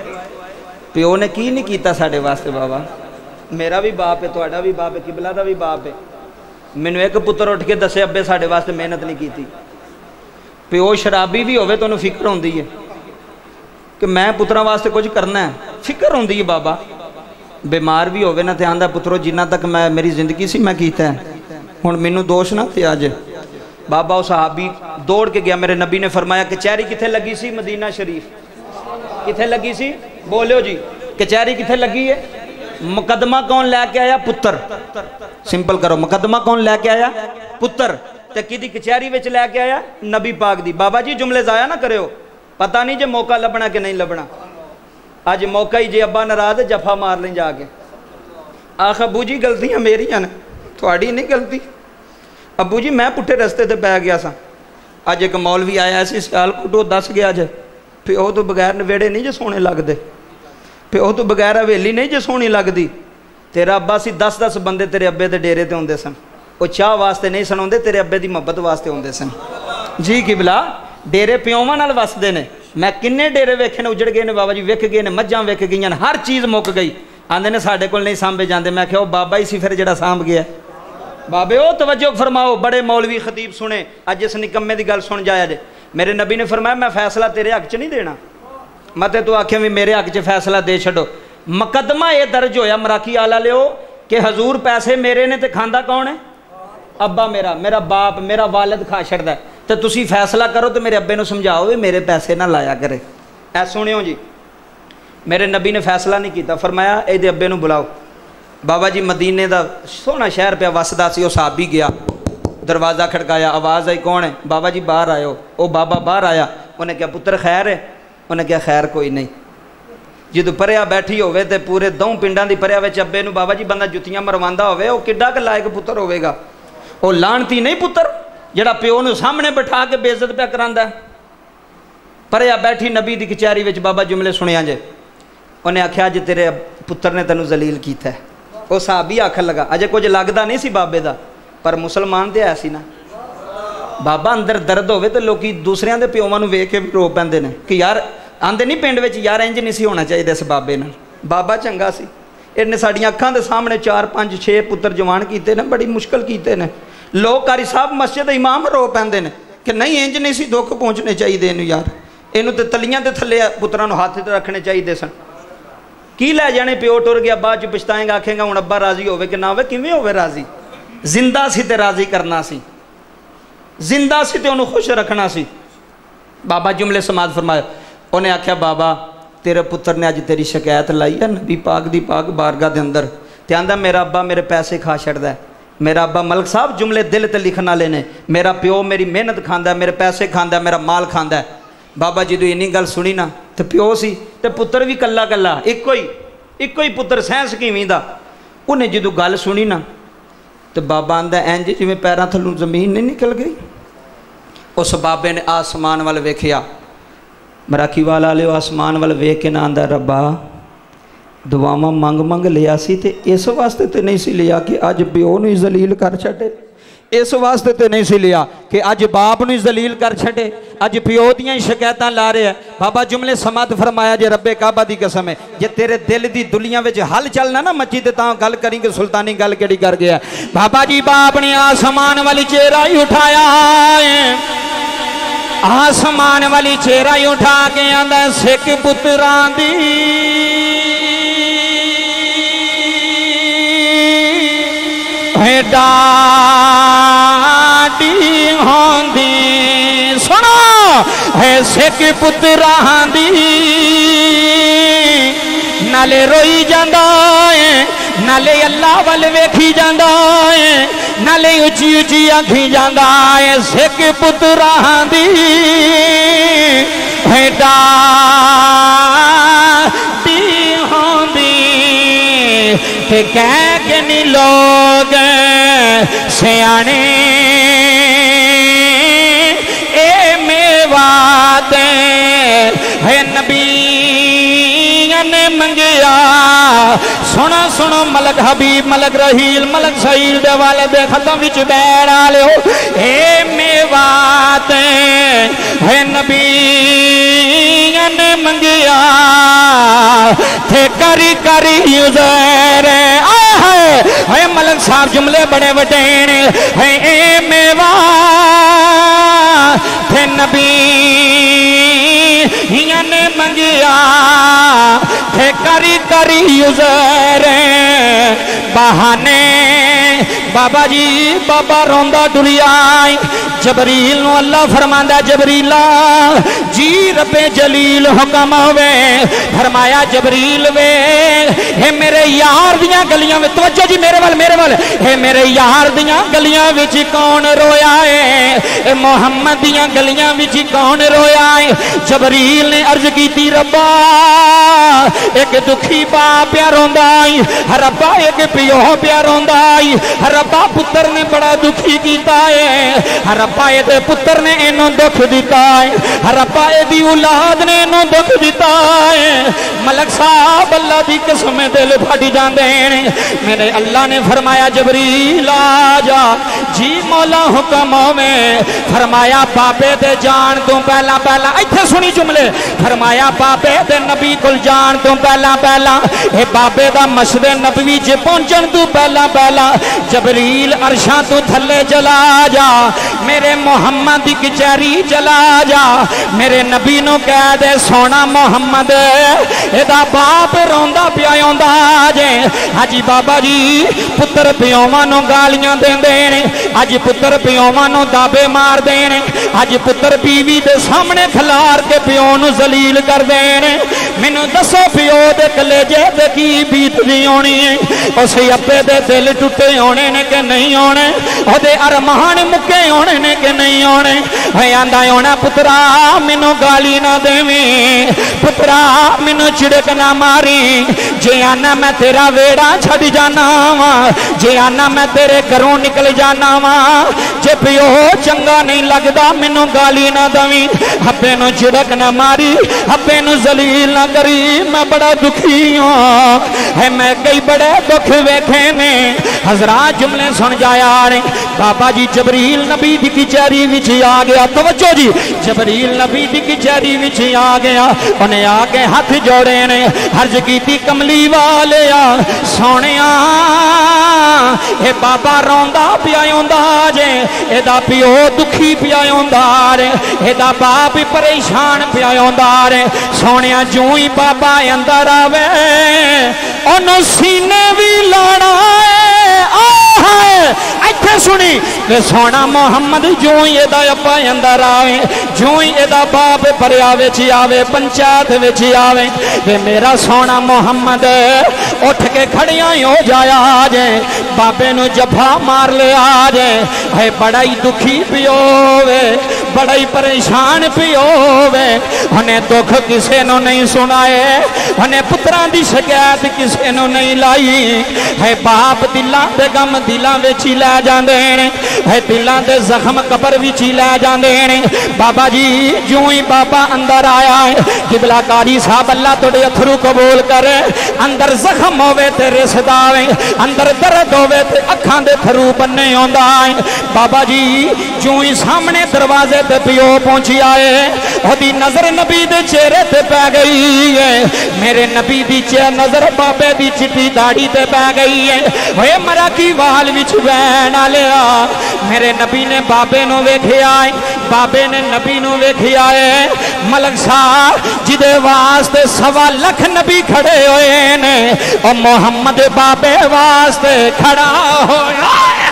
प्यो ने की नहीं कीता साडे वास्ते। बाबा मेरा भी बाप है, तुहाडा भी बाप है, किबला दा भी बाप है। मैनू एक पुत्र उठ के दसे अब्बे साडे वास्ते मेहनत नहीं की। प्यो शराबी भी होवे तुहानू फिक्र होंदी है कि मैं पुत्रां वास्ते कुछ करना है, फिक्र होंदी है। बाबा बीमार भी होवे ना ते आंदा पुत्रो जिन्ना तक मैं मेरी जिंदगी सी मैं कीता है, हुण मैनू दोष ना ते अज। बाबा उस सहाबी दौड़ के गया। मेरे नबी ने फरमाया कचहरी किथे लगी सी? मदीना शरीफ। किथे लगी सी? बोलियो जी। कचहरी किथे लगी है? मुकदमा कौन लैके आया? पुत्र। सिंपल करो, मुकदमा कौन लैके आया? पुत्र। ते किदी कचहरी विच लैके आया? नबी पाक दी। बाबा जी जुमले जाया ना करो, पता नहीं जे मौका लभना कि नहीं लभना। अज मौका ही जे अब्बा नाराज जफा मार लें जाके, आख अबू जी गलतियां मेरियां ने, थोड़ी नहीं गलती। अबू जी मैं पुट्ठे रस्ते ते पै गया सा। अज एक मौलवी आया सी सियालकोट, वो दस गया जे प्यो तो बगैर नवेड़े नहीं जे सोने लगते, प्यो तो बगैर हवेली नहीं जे सोहनी लगती। तेरा अब्बा सी 10-10 बंदे तेरे अब्बे के डेरे ते आउंदे सन, वो चाह वास्ते नहीं सन आउंदे, तेरे अब्बे की मुहब्बत वास्ते आउंदे सन। जी किबला डेरे प्योवां नाल वसदे ने। मैं किन्ने डेरे वेखे ने उजड़ गए ने बाबा जी, विक गए ने, मझां विक गई, हर चीज़ मुक गई। आंदे ने साडे कोल नहीं सांभे जाते। मैं क्या बाबा ही सी फिर जिहड़ा सांभ गया। बाबे ओ तवज्जो फरमाओ, बड़े मौलवी खतीब सुने, अज इस निकम्मे की गल सुन जाया जे। मेरे नबी ने फरमाया मैं फैसला तेरे हक च नहीं देना, मते तू आखे भी मेरे हक च फैसला दे छड्डो। मुकदमा ये दर्ज होया मराकी आला लिओ कि हजूर पैसे मेरे ने ते खांदा कौन है? अब्बा मेरा, मेरा बाप, मेरा वालिद खा छड़दा है, तो तुसी फैसला करो तो मेरे अब्बे नूं समझाओ भी मेरे पैसे ना लाया करे। ऐ सुनियो जी, मेरे नबी ने फैसला नहीं किया, फरमाया इहदे अब्बे नूं बुलाओ। बाबा जी मदीने का सोहना शहर पिया वसदा सी, वो साहबी गया, दरवाज़ा खड़काया, आवाज़ आई कौन है? बाबा जी बाहर आयो। वो बाबा बाहर आया, उन्हें क्या पुत्र खैर है? उन्हें क्या खैर कोई नहीं। जो परिया बैठी होवे ते पूरे 2 पिंडां दी परिया विच अब्बे नूं बाबा जी बंदा जुत्तियां मरवांदा होवे, वो किड्डा क लायक पुत्र होवेगा? वो लानती नहीं पुत्र जिहड़ा प्यो नूं सामने बिठा के बेइज्जत पिया करांदा। परिया बैठी नबी दी कचहरी विच बाबा जुमले सुनिया जे। उन्हें आख्या अज तेरे पुत्र ने तैनूं जलील कीता है। वो साहबी आखन लगा, अजे कुछ लगता नहीं सी बाबे दा, पर मुसलमान तो है सी ना। बाबा अंदर दर्द होवे तो लोग दूसरिਆਂ ਦੇ ਪਿਓਵਾਂ ਨੂੰ ਵੇਖ के भी रो ਪੈਂਦੇ ਨੇ कि यार आंदे नहीं पिंड विच यार इंज नहीं सी होना चाहिए इस बाबे नाल। बाबा चंगा सी, इन्हें साड़ियां अखां दे सामने 4-5-6 पुत्र जवान कीते ने, बड़ी मुश्किल कीते ने। लोग कारी साहब मस्जिद इमाम रो पैंदे ने कि नहीं इंज नहीं सी दुख पहुँचने चाहिए इनू, यार इनू तो तलियां दे थल्ले पुत्रां नूं हाथ रखने चाहिए सन। की लै जाने प्यो टुर गया, बाद च पछताएगा, आखेगा हुण अब्बा राजी होवे कि ना होवे? किवें होवे राजी? जिंदा सी ते राजी करना सी, जिंदा सी ते उन्होंने खुश रखना सी। बाबा जुमले समाज फरमाया, उन्हें आख्या बाबा तेरे पुत्र ने अज तेरी शिकायत लाई है नबी पाक दी पाक बारगाह दे अंदर, ते आंदा मेरा अब्बा मेरे पैसे खा छड़दा है। मेरा अब्बा मलक साहब जुमले दिल ते लिखण वाले ने, मेरा प्यो मेरी मेहनत खांदा, मेरे पैसे खांदा, मेरा माल खांदा है। बाबा जी तो इन्नी गल सुनी ना, तो प्यो सी ते पुत्र भी कला कला, इको ही पुत्र सैंस किवीं दा। उन्हें जो गल सुनी ना तो बाबा आंदा इंज जिवें पैरां थल्लों जमीन नहीं निकल गई। उस बाबे ने आसमान वाल वेखिया, मराकी वाला ले आसमान वाल वेख के ना आंदा रब्बा दुआवां मंग मंग लिया सी ते इस वास्ते तो नहीं सी लिया कि अज प्यो नूं जलील कर छड्डे। اس واسطے تے نہیں سی لیا کہ اج باپ نو ذلیل کر چھڑے، اج پیو دیاں شکایتاں لا رہے ہیں۔ بابا جملے سماعت فرمایا جے رب کعبہ دی قسم ہے، جے تیرے دل دی دنیا وچ حل چلنا نا مچی تے تاں گل کریں کہ سلطانی گل کیڑی کر گیا۔ بابا جی باپ نے آسمان والی چہرہ ہی اٹھایا ہے، آسمان والی چہرہ ہی اٹھا کے آندا سکھ پتراں دی ڈاڈی ہوندی، سنو ہے سکھ پتراں دی نالے روئی جاندا ہے، نالے اللہ وال ویکھی جاندا ہے، نالے اچھی اچھی آکھی جاندا ہے سکھ پتراں دی ہے ڈاڈی ہوندی کہ کہہ کے نہیں لوگ سیانے اے میوات ہے نبی نے منگیا۔ سنو سنو ملک حبیب، ملک رحیل، ملک سعیل دے والے دے ختم وچ بیڑ آلے ہو، اے میوات ہے نبی نے منگیا تھے کری کری یوزر ہے ملک صاحب جملے بڑے وڈین ہے اے میوہ تھے نبی نے منگیا تھے کری کری یوزر بہانے۔ بابا جی بابا روندہ ڈری آئی، جبریل نو اللہ فرماندہ جبریلہ جی رب جلیل حکم ہوئے، فرمایا جبریل وے ہے میرے یار دیاں گلیاں میں، توجہ جی میرے وال ہے میرے یار دیاں گلیاں وچ کون رویا ہے، اے محمد دیاں گلیاں وچ کون رویا ہے۔ جبریل نے عرض کی تھی ربا ایک دکھی باپ پیا روندائی، ربا ایک پیو پیا روندائی، ربا پتر نے بڑا دکھی کیتا ہے، ربا اے دے پتر نے انہوں دکھ دیتا ہے، ربا اے دی اولاد نے انہوں دکھ دیتا ہے۔ ملک صاحب اللہ دی قسم دل پھاڑی جان دیں، میرے اللہ نے فرمایا جبریل آجا جی مولا حکم میں، فرمایا بابے دے جان تو پہلا پہلا، ایتھے سنی جملے، فرمایا بابے دے نبی کل جان تو پہلا پہلا، اے بابے دا مسجد نبوی جے پہنچن تو پہلا پہلا، جبریل عرشاں تو تھلے جلا جا، میرے محمد کی کچہری چلا جا، میرے نبی نو کہہ دے سونا محمد ادا باپ روندہ پیاؤندہ جے۔ آجی بابا جی پتر پیومانو گالیاں دیں دینے، آج پتر پیومانو دابے مار دینے، آج پتر بیوی دے سامنے کھلار کے پیونو ذلیل کر دینے۔ منو دسو پیو دے کلیجے دے کی بیت دی ہونی ہے، اسی اپے دے دل ٹوٹے ہونے نے کہ نہیں ہونے، او دے ارمان مکے ہونے نے کہ نہیں ہونے۔ ہے آندہ ہونا پترا منو گالی نہ دیویں، پترا منو چڑک نہ ماری، جے آنا میں تیرا ویڑا چھڑ جانا ہوا، جے آنا میں تیرے گھروں نکل جانا ہوا، جے پیو چنگا نہیں لگدا منو گالی نہ دویں، ہپے نو چڑک نہ ماری، ہپے نو ذلیل نہ کری، میں بڑا دکھی ہوں، ہے میں کئی بڑے دکھ ویکھے میں۔ حضرات جملے سن جایا رہے، بابا جی جبریل نبی دی کچہری وچ آ گیا، توجہ جی جبریل نبی دی کچہری وچ آ گیا، انہیں آ کے ہاتھ جوڑے نے عرض کی تھی کملی والے سونیا اے بابا روندہ پیاؤندہ جے، اے دا پیو دکھی پیاؤندہ رے، اے دا باپ پریشان پیاؤندہ رے، سونیا جوں ہی بابا اندر آوے انہوں سینے بھی لانا ہے، ایتھے سنی کہ سونا محمد جوں ہی اے دا اپا اندر آوے، جوں ہی اے دا باپ پریاوے چی آوے، پنچایت وچ آوے، کہ میرا سونا محمد اٹھ کے کھڑیاں ہو جایا آجے، بابے نو جبھا مار لے آجے، ہے بڑا ہی دکھی پیوے، बड़ा ही परेशान पियो वे उन्हें दुख किसे नो नहीं सुनाए उन्हें पुत्रां दी शिकायत किसे नो नहीं लाई है बाप दिलां दे गम दिलां विच ही लै जांदे ने है दिलां दे जख्म कबर विच ही लै जांदे ने बाबा जी जो ही बाबा अंदर आया है किबलाकारी साहब अल्लाह तुहाडे अथरू कबूल करे अंदर जख्म होवे ते रिसदा वे अंदर दर्द होवे ते अखां दे थरू बन्ने आउंदा है बाबा जी जो ही सामने दरवाजे ते पियो पहुंची आए ओदी नजर नबी दे चेहरे ते पै गई है मेरे नबी दी नजर बाबे दी चिट्टी दाढ़ी ते पै गई है ओए मरा की वाल विच वैन आलिया मेरे नबी ने बाबे नु वेखिया बाबे ने नबी नु वेखिया मलक साहब जिदे वास्ते 1.25 लाख नबी खड़े होए ने और मोहम्मद बाबे वास्ते खड़ा होया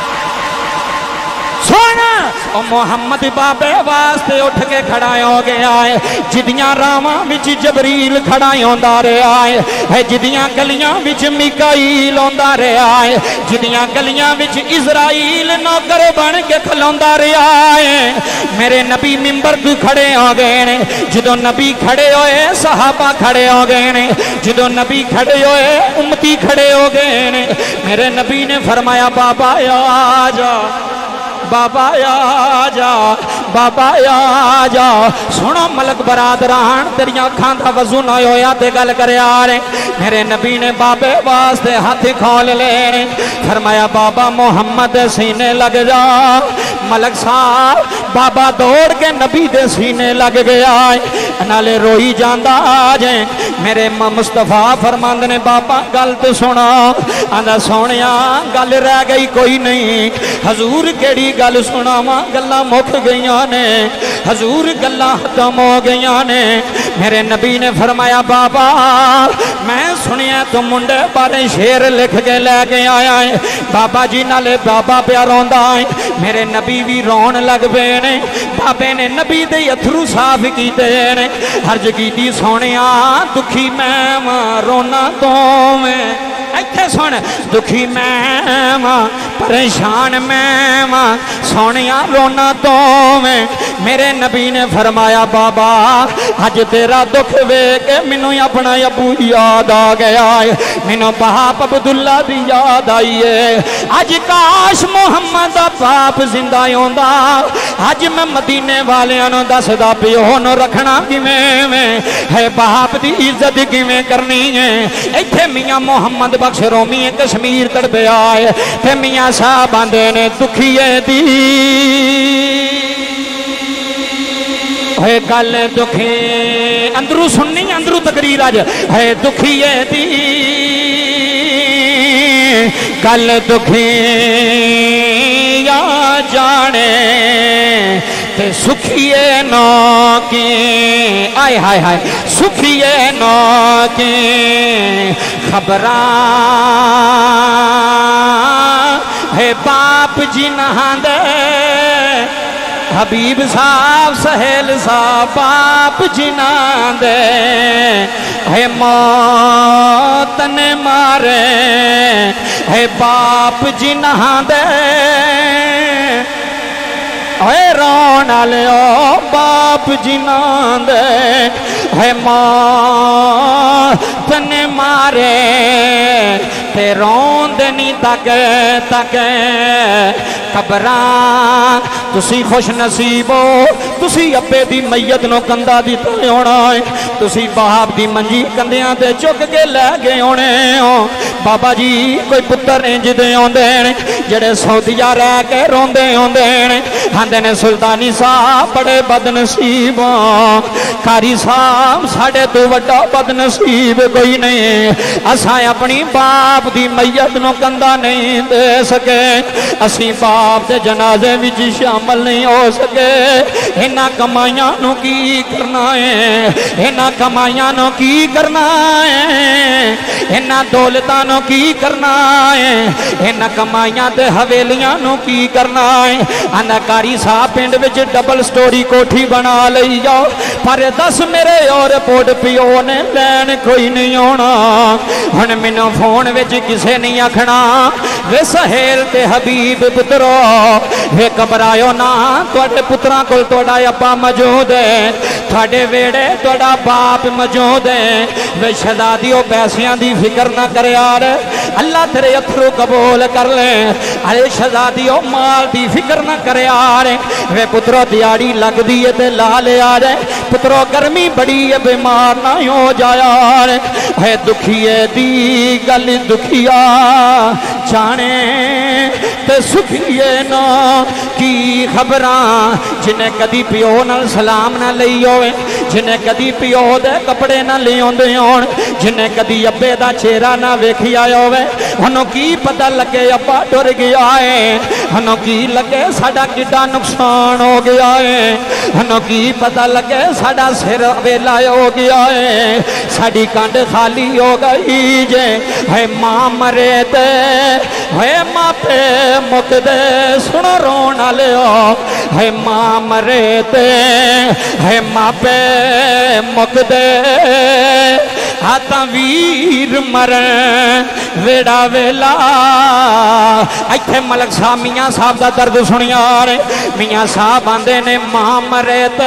सोना और मोहम्मद बाबे वास्ते उठ के खड़ा हो गया है जिदियां रावां विच जबरील खड़ा होंदा रहा है जिदियां गलियां विच मिकाईल होंदा रहा है जिदियां गलियां विच इजराइल नौकर बन के खलोंदा रहा है मेरे नबी मिंबर ते खड़े हो गए ने जदों नबी खड़े होए सहाबा खड़े हो गए ने जदों नबी खड़े होए उम्मती खड़े हो गए ने मेरे नबी ने फरमाया बाबा आ जा बाबा आ जा बाबा आ जा सुनो मलक बरादरान तेरिया अखां दा वजू ना होया ते गल करे आ रे मेरे नबी ने बाबे वास्ते हाथ खोल ले रे फरमाया बाबा मोहम्मद सीने लग जा मलक साहब बाबा दौड़ के नबी दे सीने लग गया नाले रोई जांदा जे मेरे मुस्तफा फरमांदे ने बाबा गल तो सुना आंदा सोनिया गल रह गई कोई नहीं हजूर केड़ी गल सुनावा गल्लां मुक गईयां ने हजूर गल्लां खत्म हो गईयां ने मेरे नबी ने फरमाया बाबा मैं सुनिया तुम मुंडे बारे शेर लिख के लैके आया है बाबा जी नाले बाबा प्या रोंदा है मेरे नबी भी रोन लग पे ने बाबे ने नबी दे अथरू साफ कीते ने हर्ज कीती सोनिया दुखी मैं रोना तो मैं इत्थे सुन दुखी मैं परेशान मैं सोनिया रोना तो मैं मेरे नबी ने फरमाया बाबा अज तेरा दुख वेख के मैनू अपना अबू याद आ गया है मैनू बाप अब्दुल्ला दी याद आई है अज काश मुहम्मद दा बाप जिंदा होंदा अज मैं मदीने वालियां नू दसदा पिओ नू रखना किवें है बाप दी इज्जत किवें करनी है इत्थे मियां मुहम्मद बख्श रोमी कश्मीर तड़पया है ते मियां साहब आंदे ने दुखीए दी है गल दुखी अंदरू सुननी अंदरू तकरीर अज है दुखीए दी गल दुखी या जाने ते सुखिए नौ की आय हाय हाय सुखिए नौ की खबरां है बाप जी नहांदे हबीब साहब सहेल साहब बाप जी नहांदे है मौत ने मारे है बाप जी नहांदे रोन आलियो बाप जी नांदे है मौत ने मारे ते रोंद नी तक तक खबरां तुसी खुश नसीब हो तुसी अब्बे दी मैयत नो कंधा दिता होना है तुसी बाप दी मंजी कंधियां ते चुक के लै गए होने हो बाबा जी कोई पुत्र इंज दे आउंदे ने जेड़े सऊदीया रह के रोंदे आउंदे ने आंदे ने सुल्तानी साहब बड़े बदनसीब कारी साहब साडे तो वड्डा बदनसीब कोई नहीं असां अपनी बाप दी मैयत नो कंधा नहीं दे सके असी बाप दे जनाजे विच शामिल नहीं हो सके इन्हां कमाइयां नु की करना है इन्हां कमाइयां नु की करना है इन्हां दौलतां नु की करना है इन्हां कमाइयां ते हवेलियां नु की करना है आंदा कारी साहब पिंड विच डबल स्टोरी कोठी बना लई जाओ पर दस मेरे और पोट पिओ ने लैन कोई नहीं आना हुण मैनू फोन विच किसे नहीं आखना वे सहेल ते हबीब पुत्रो वे घबरायो ना, तुहाडे पुत्रां कोल तुहाडा अब्बा मौजूद है, तुहाडे वेड़े तुहाडा बाप मौजूद है। वे शहजादियों पैसियां दी फिक्र ना करे यार, अल्लाह तेरे अथरू कबूल कर ले। अरे शहजादियों माल दी फिक्र ना करे यार, वे पुत्रो दिहाड़ी लगदी है ते ला ले यार, पुत्रो गर्मी बड़ी है बीमार ना हो जाया। है दुखिए दी गल दुखिया जाने ते सुखिए ना की खबरां, जिन्हें कदी प्यो नाल सलाम ना लई होवे, जिन्हें कदी प्यो दे कपड़े ना ले आउंदे होण, जिन्हें कदी अब्बे दा चेहरा ना वेखिया होवे, उन्हों की पता लगे अब्बा टुर गया है, उन्हों की लगे साडा किड्डा नुकसान हो गया है, उन्हों की पता लगे साडा सिर वेला हो गया है, साडी कंड खाली हो गई जे। है मां मरे ते है मापे मुकदे, सुनो रोन वाले हो, है मां मरे ते है मापे मुकदे, हाथा वीर मरण वेड़ा वेला। इत्थे मलक साहब मियाँ साहब का दर्द सुनिया रे, मियाँ साहब आंदे ने मां मरे ते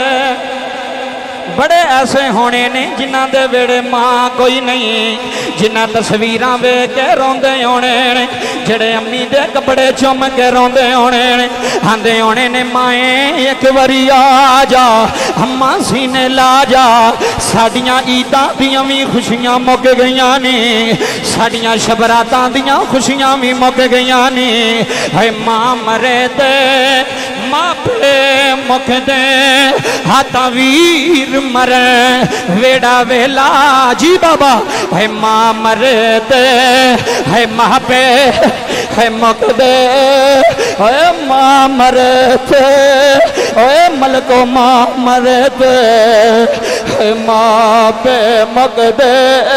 बड़े ऐसे होने ने जिन्हां दे वेड़े मां कोई नहीं, जिन्हां तस्वीरां वेख के रोंदे होने ने, जेड़े अम्मी दे कपड़े चुम के रोंदे होने ने, आंदे होने ने माए एक बारी आ जा, अम्मा सीने ला जा, साडियां ईदां दियां भी खुशियां मुक गईयां ने, साडियां शबरातां दियां खुशियां भी मुक गईयां ने। है मां मरे ते मापे मुकदे, हाथा वीर मरे वेड़ा वेला। जी बाबा है मां मरे ते है मापे है मुकदे, है मां मरे ते ओए मलको मां मरे ते है मापे मुकदे,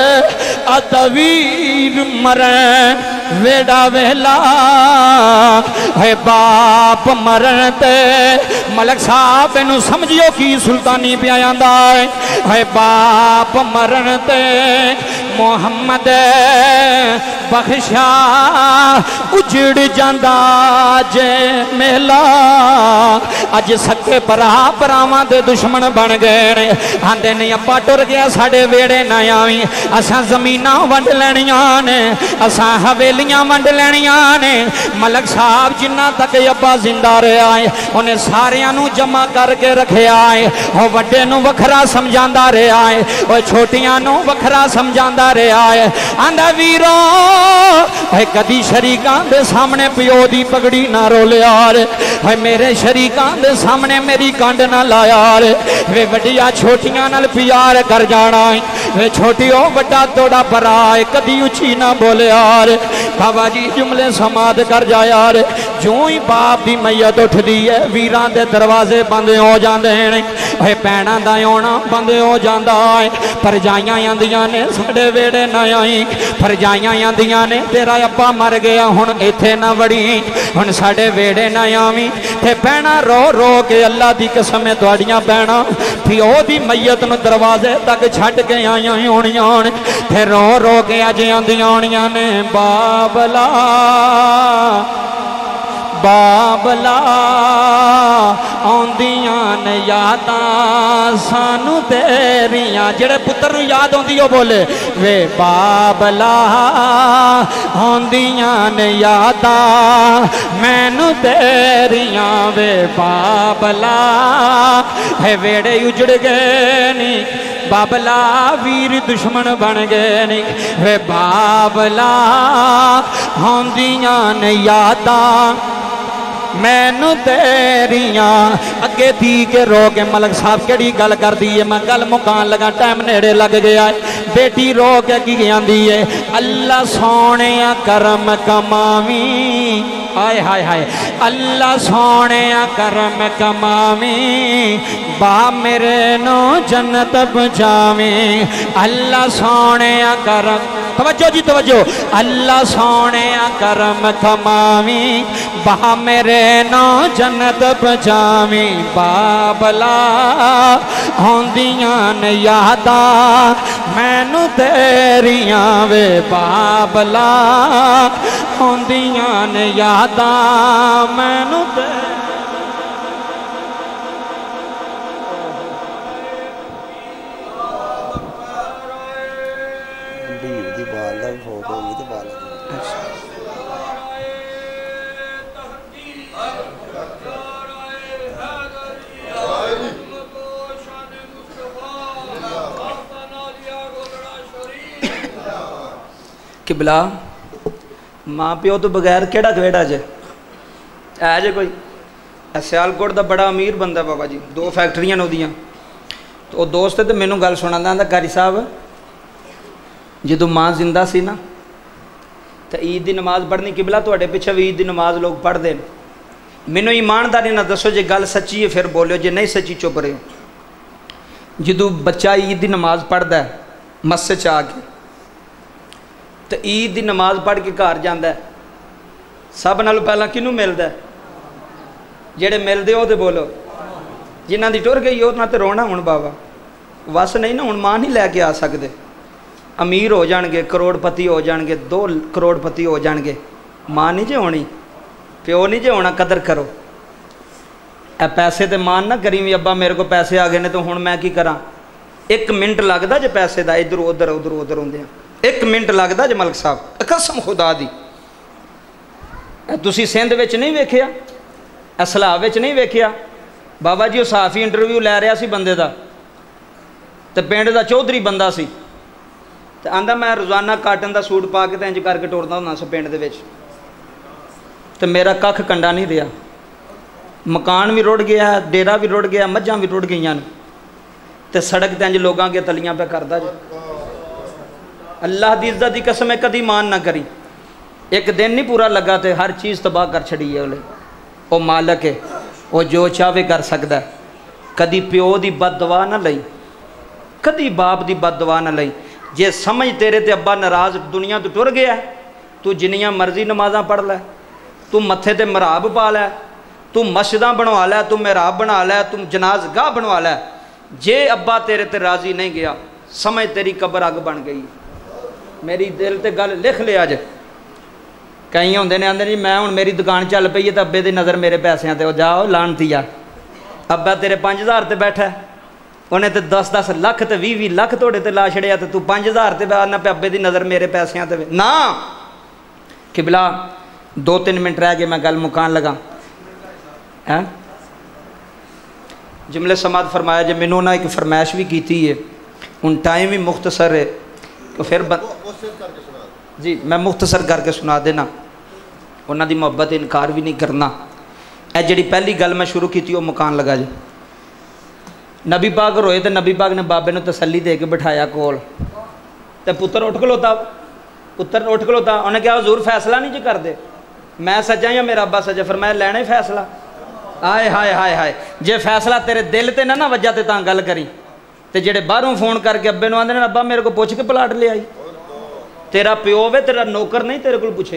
अतवीर मरे वेड़ा वेला। है बाप मरण ते मलक साहब इनू समझियो की सुल्तानी पिया जांदा है। बाप मरण ते मोहम्मद बख्शा उजड़ जांदा जे मेला। अज सके भरा भरावां दे दुश्मन बन गए, आंदे नहीं अब्बा टुर गया साडे वेड़े ना आवी, असां जमीनां वंड लैणियां ने, असां हवेलियां वंड लैणियां ने। मलक साहब जिन्ना तक अब्बा जिंदा रहा है उन्हें सारियां नू जमा करके रखिया है, वो वड्डे नू वखरा समझांदा रहा है, वो छोटियां नू वखरा समझांदा रहा है। आंदा वीरो है कदी शरीकां दे सामने पिओ दी पगड़ी ना रोलिया है, मेरे शरीकां दे सामने मेरी कंड ना लाया वे, वड्डिया छोटियां नाल प्यार कर जाना है, वे छोटियो वड्डा तोड़ा भरा है कदी उची ना बोलिया। बाबा जी जुमले समाध कर जा यार, जो ही बाप की मैयत उठती है वीरां दे दरवाजे बंद हो जाते हैं, भैणों का आना बंद हो जाता है। भरजाइयां आंदियां ने साडे वेड़े ना आई, भरजाइयां आंदियां ने तेरा अब्बा मर गया हुण इत्थे ना वड़ी, हुण साडे वेड़े ना आवी। ते भैणां रो रो के अल्लाह की कसम है तुहाड़ियां भैणां प्यो की मैयत नूं दरवाजे तक छड्ड के आईयां होणियां, ते रो रो के अज आंदियां होणियां ने बाबला बाबला आउंदियां ने यादां सानू तेरियां। जेड़े पुत्र नूं याद आउंदी ओ बोले वे बाबला आउंदियां ने यादां मैनू तेरियां वे बाबला। है वेड़े उजड़ गए नी बाबला, वीर दुश्मन बन गए नी वे बाबला आउंदियां ने यादां मैनू तेरियां। अगे धी के रो के मलक साहब केड़ी गल कर दी है, मैं गल मुकान लगा टाइम नेड़े लग गया है। बेटी रो के की आंदी है अल्लाह सोने करम कमावी, हाय हाय हाय अल्लाह सोने करम कमावी, बा मेरे नो जन्नत पहुंचावी। अल्लाह सोने करम, तवज्जो जी तवज्जो, अल्लाह सोने करम कमावी, बा मेरे नो जन्नत पहुंचावी। बाबला आउंदियां ने यादां मैनू तेरियां वे बाबला होंदियां ने यादां मैनू ते किबला माँ प्यो तो बगैर केड़ा कवेड़ा जे है जे कोई सियालकोट का बड़ा अमीर बंदा बाबा जी, 2 फैक्ट्रियां ने उदियां। तो वो दोस्त तो मैनू गल सुनांदा आंदा कारी साहब जदों माँ जिंदा सी ना तो ईद की नमाज़ पढ़नी किबला तुहाडे पिछे भी ईद की नमाज़ लोग पढ़ते हैं। मैनू ईमानदारी ना दसो जे गल सच्ची है फिर बोलियो, जे नहीं सच्ची चुप रहो। जदों बच्चा ईद की नमाज़ पढ़ता है मस्जिद च आके तो ईद की नमाज़ पढ़ के घर जाता है, सब नालों पहला किनू मिलता है? जेड़े मिलते हो तो बोलो, जिन्हां दी टुर गई उन्हां ते रोना हुण बाबा वस नहीं ना, हुण मां नहीं लैके आ सकते। अमीर हो जाणगे, करोड़पति हो जाणगे, 2 करोड़पति हो जाणगे, मां नहीं जे होनी, प्यो नहीं जे होना। कदर करो। ए पैसे ते मान ना करी भी अब्बा मेरे को पैसे आ गए ने तो हुण मैं की करा। 1 मिनट लगदा जे पैसे दा इधर उधर उधर उधर होंदे 1 मिनट लगदा जे मलक साहब, कसम खुदा दी। तुसी सिंध विच नहीं वेखिया, असलाह विच नहीं वेखिया। बाबा जी वो साफी इंटरव्यू लै रहा सी बंदे दा, ते पिंड दा चौधरी बंदा सी, ते आंदा मैं रोज़ाना काटन दा सूट पा के इंज करके टुरदा हुंदा सी पिंड दे विच, ते मेरा कख कंडा नहीं रहा। मकान भी रुड़ गया, डेरा भी रुड़ गया, मझां भी रुड़ गईयां, ते सड़क ते इंज लोगां के तलियां पे करदा जी। अल्लाह दी इज्जत दी कसम है कदी मान ना करी। एक दिन नहीं पूरा लगा तो हर चीज़ तबाह कर छड़ी है। वो मालक है, वो जो चाहे कर सकता है। कदी प्यो की बददुआ ना लई, कदी बाप की बददुआ ना लई। जे समझ तेरे ते अब्बा नाराज़ दुनिया तो टुर गया, तू जिन्नियां मर्जी नमाज़ां पढ़ लै, तू मत्थे ते मराब पा लै, तू मस्जिदां बनवा लै, तू महराब बना लै, तू जनाज़गाह बनवा लै। जे अब्बा तेरे ते राज़ी नहीं गया, समझ तेरी कब्र अग बन गई। मेरी दिल ते गल लिख लिया अज। कई होंदे ने आंदे जी मैं हुण मेरी दुकान चल पई है तो अब्बे दी नज़र मेरे पैसों ते जाओ लानतीया। अब्बा तेरे 5000 ते बैठा, उन्हें तो 10-10 लख ते 20-20 लख तोड़े ते ला छड़िया, तो तू 5000 ते आना पे अब्बे दी नज़र मेरे पैसों ते ना। किबला 2-3 मिनट रह गए, मैं गल मुकान लगा है। जुमले समात फरमाया जे मैनू ना एक फरमाइश भी की है, हुण टाइम भी मुख्तसर है तो फिर जी मैं मुख्तसर करके सुना देना। उन्हां दी मुहब्बत इनकार भी नहीं करना। ए जिहड़ी पहली गल मैं शुरू की वो मुकान लगा जी। नबी पाक रोए तो नबी पाक ने बाबे नूं तसल्ली दे के बिठाया कोल, ते पुत्र उठ खलोता, पुत्र उठ खलोता। उन्हें कहा हुजूर फैसला नहीं जी करते, मैं सज्जा या मेरा अब्बा सज्जा? फरमाया लैना ही फैसला। आए हाय हाय हाय, जे फैसला तेरे दिल ते ना वज्जा ते तां गल करी। ते जेड़े बाहरों फोन करके अब्बे नूं आंदे ने अब्बा मेरे को पुछ के प्लाट ले आई, तेरा प्यो वे, तेरा नौकर नहीं तेरे को पूछे।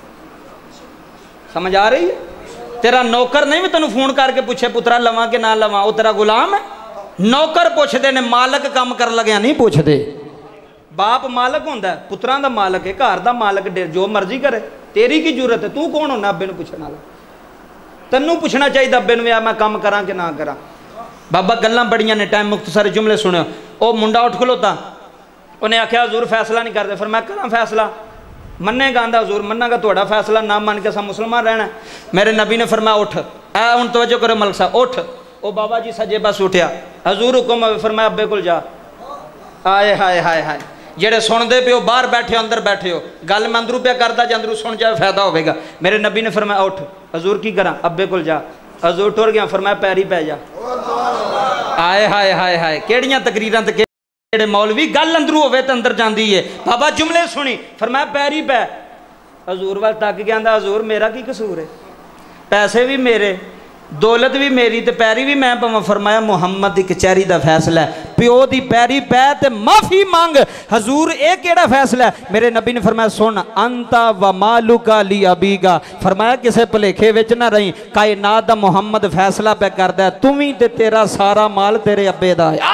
समझ आ रही है? तेरा नौकर नहीं भी तेनों फोन करके पूछे पुत्रा लवां कि ना लवां, वो तेरा गुलाम है। नौकर पुछदे ने, मालक काम कर लग्या नहीं पुछदे। बाप मालक होंदा है, पुत्रां दा मालक है, घर दा मालक, जो मर्जी करे। तेरी की जरूरत है? तू कौन होना अब्बे नूं पुछण वाला? तैनूं पुछना चाहिए अब्बे नूं मैं काम करा कि ना करा। बाबा गल्लां बड़ियां ने, टाइम मुख्तसर जुमले सुनियो। वो मुंडा उठ खलोता, उन्हें आख्या हजूर फैसला नहीं करते। फिर मैं करा फैसला? मन्नेगा? आंदा हजूर मन्नागा, थोड़ा फैसला ना मन के सब मुसलमान रहना। मेरे नबी ने फरमाया उठ। ऐ हुण तवज्जो करो मलक साहब, उठ। ओ बाबा जी सजे बस उठया, हजूर हुक्म। फरमाया अब्बे कोल जा। आए हाय हाय हाय, जेड़े सुनते पे हो बाहर बैठे हो अंदर बैठे हो, गल मैं अंदरों पे करता जे अंदरों सुन जाए फायदा होगा। मेरे नबी ने फरमाया उठ। हजूर की करा? अब्बे कोल जा। हजूर टुर गया। फरमाया पैरी पै जा। आए हाय हाय हाय, केड़ियां तकरीरां ते जेड़े मौलवी गल अंदरों होवे ते अंदर जांदी है। बाबा जुमले सुनी, फरमाया पैरी पै। हजूर वाल तक गया, आंदा हजूर मेरा की कसूर है? पैसे भी मेरे, दौलत भी मेरी, ते पैरी भी मैं पवां। फरमाया मुहम्मद की कचहरी का फैसला है, प्यो दी पैरी पै ते माफी मंग। हजूर ये केड़ा फैसला है? मेरे नबी ने फरमाया सुन, अंता व मालुका ली अबीगा। फरमाया किसे भुलेखे विच ना रही, कायनात दा मुहम्मद फैसला पे करदा है, तुम ही ते तेरा सारा माल तेरे अब्बे दा है।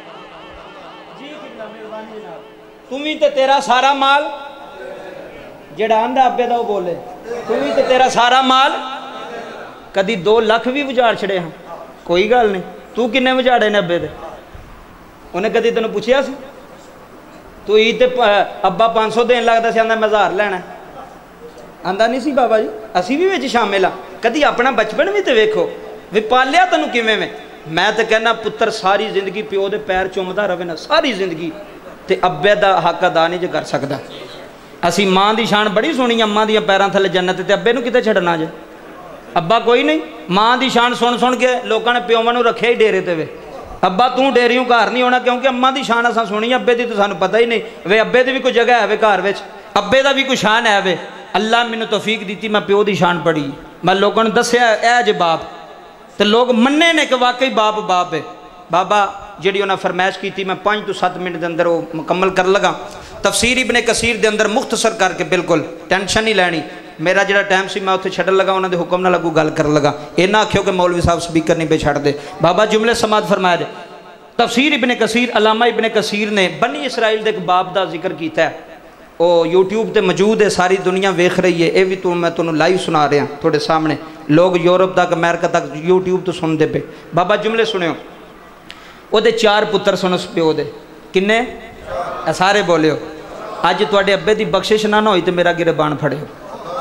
तुम ही ते तेरा सारा माल। جڑا آندا ابے دا وہ بولے تو بھی تے تیرا سارا مال کدی 2 لاکھ بھی وجاڑ چھڑے ہاں کوئی گل نہیں تو کنے وجاڑے نے ابے دے انہیں کدی تینوں پوچھیا سی تو عید تے ابا 500 دین لگتا سی آندا میں 1000 لینا آندا نہیں سی بابا جی اسی بھی وچ شامل ہاں کدی اپنا بچپن بھی تے ویکھو وی پالیا تینوں کیویں میں تے کہنا پتر ساری زندگی پیو دے پیر چومدا رہے نا ساری زندگی تے ابے دا حق ادا نہیں جے کر سکدا اسی ماں دی شان بڑی سونی اماں دیاں پیراں تھلے جنت تے ابے نو کتے چھڈنا جے ابا کوئی نہیں ماں دی شان سن کے لوکاں نے پیواں نو رکھیا ہی ڈیرے تے وے ابا توں ڈیریوں گھر نہیں ہونا کیونکہ اماں دی شان اساں سنی ابے دی تو سانوں پتہ ہی نہیں وے ابے دی بھی کوئی جگہ ہے وے گھر وچ ابے دا بھی کوئی شان ہے وے اللہ مینوں توفیق دیتی میں پیو دی شان پڑھی میں لوگوں نے دسیا اے جے باپ تے لوگ مننے نے کہ واقعی باپ ہے بابا جڑی انہاں فرمائش کیتی میں 5 تو 7 منٹ دے اندر وہ مکمل کر لگا تفسیر ابن کثیر دے اندر مختصر کر کے بالکل ٹینشن نہیں لینی میرا جڑا ٹائم سی میں اتنے چھڈن لگا انہوں دے حکم نہ لگو گل کر لگا یہ نہ آکھیو کہ مولوی صاحب سپیکر نہیں پہ چھڑ دے بابا جملے سماعت فرمایا دے تفسیر ابن کثیر علامہ ابن کثیر نے بنی اسرائیل دے ایک باپ دا ذکر کیتا ہے وہ یوٹیوب تے موجود ہے ساری دنیا ویکھ رہی ہے یہ بھی تو میں تمہیں لائیو سنا رہا ہوں تھوڑے سامنے لوگ یورپ تک امریکہ تک یوٹیوب تو سن دے پہ بابا جملے سنو وہ دے 4 پتر سن اس پیو دے کنے سارے بولے ہو اج تواڈے ابے دی بخشش نہ ہوئی تے میرا گربان پھڑے ہو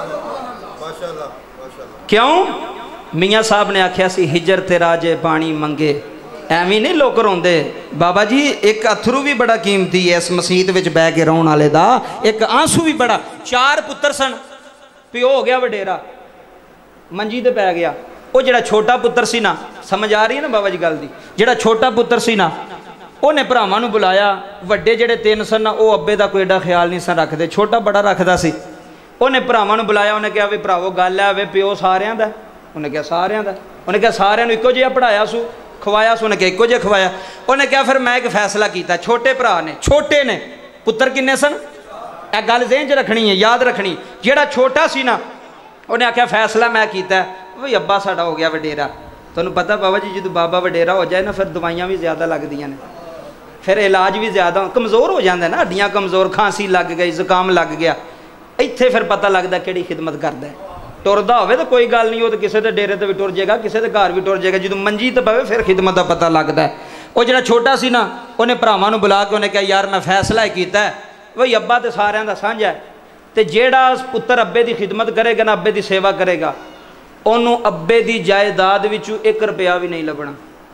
کیوں میاں صاحب نے آکھیا سی ہجر تے راجے پانی منگے ایویں نہیں لوگ روندے بابا جی ایک اتھرو بھی بڑا قیمتی ہے اس مسیت وچ بہ کے رون والے دا ایک آنسو بھی بڑا 4 پتر سن پیو ہو گیا وڈیرا منجی تے پہ گیا وہ جڑا چھوٹا پتر سی نا سمجھ آ رہی ہے نا بابا جی گل دی جڑا چھوٹا پتر سی نا انہیں بھراواں نوں بلایا وڈے جڑے 3 سن وہ ابے دا کوئی ایڈا خیال نہیں سن رکھدے چھوٹا بڑا رکھدا سی انہیں بھراواں نوں بلایا انہیں کہا وی بھراو گل ہے وے پیو ساریاں دا انہیں کہا ساریاں دا انہیں کہا ساریاں نوں اکو جہا پڑھایا سو کھوایا سو انہیں کہا اکو جہا کھوایا انہیں کہا پھر میں ایک فیصلہ کیتا چھوٹے بھرا نے چھوٹے نے پتر کنے سن اے گل ذہن چ رکھنی ہے یاد رکھنی جڑا چھوٹا سی نا انہیں آخیا فیصلہ میں کیتا ہے وہی ابا ساڈا ہو گیا وڈیرا تمہیں پتہ بابا جی جدو بابا وڈیرا ہو جائے نا پھر دوائیاں بھی زیادہ لگدیاں نے پھر علاج بھی زیادہ کمزور ہو جاتا ہے نا ہڈیاں کمزور کھانسی لگ گئی زکام لگ گیا ایتھے پھر پتہ لگتا کہڑی خدمت کردا ہے ٹردا ہوئے تو کوئی گل نہیں وہ تو کسی دے ڈیرے تے بھی ٹر جائے گا کسی دے گھر بھی ٹر جائے گا جدو منجی تے پوے پھر خدمت دا پتہ لگتا ہے وہ جڑا چھوٹا سی نا انہیں بھراواں نوں بلا کے انہیں کہا یار میں فیصلہ ہی کیتا ہے وہی ابا تے ساریاں دا سانجھا ہے تے جیڑا پتر ابے دی خدمت کرے گا نا ابے دی سیوا کرے گا انہوں ابے دی جائیداد وچوں 1 روپیہ بھی نہیں لبنا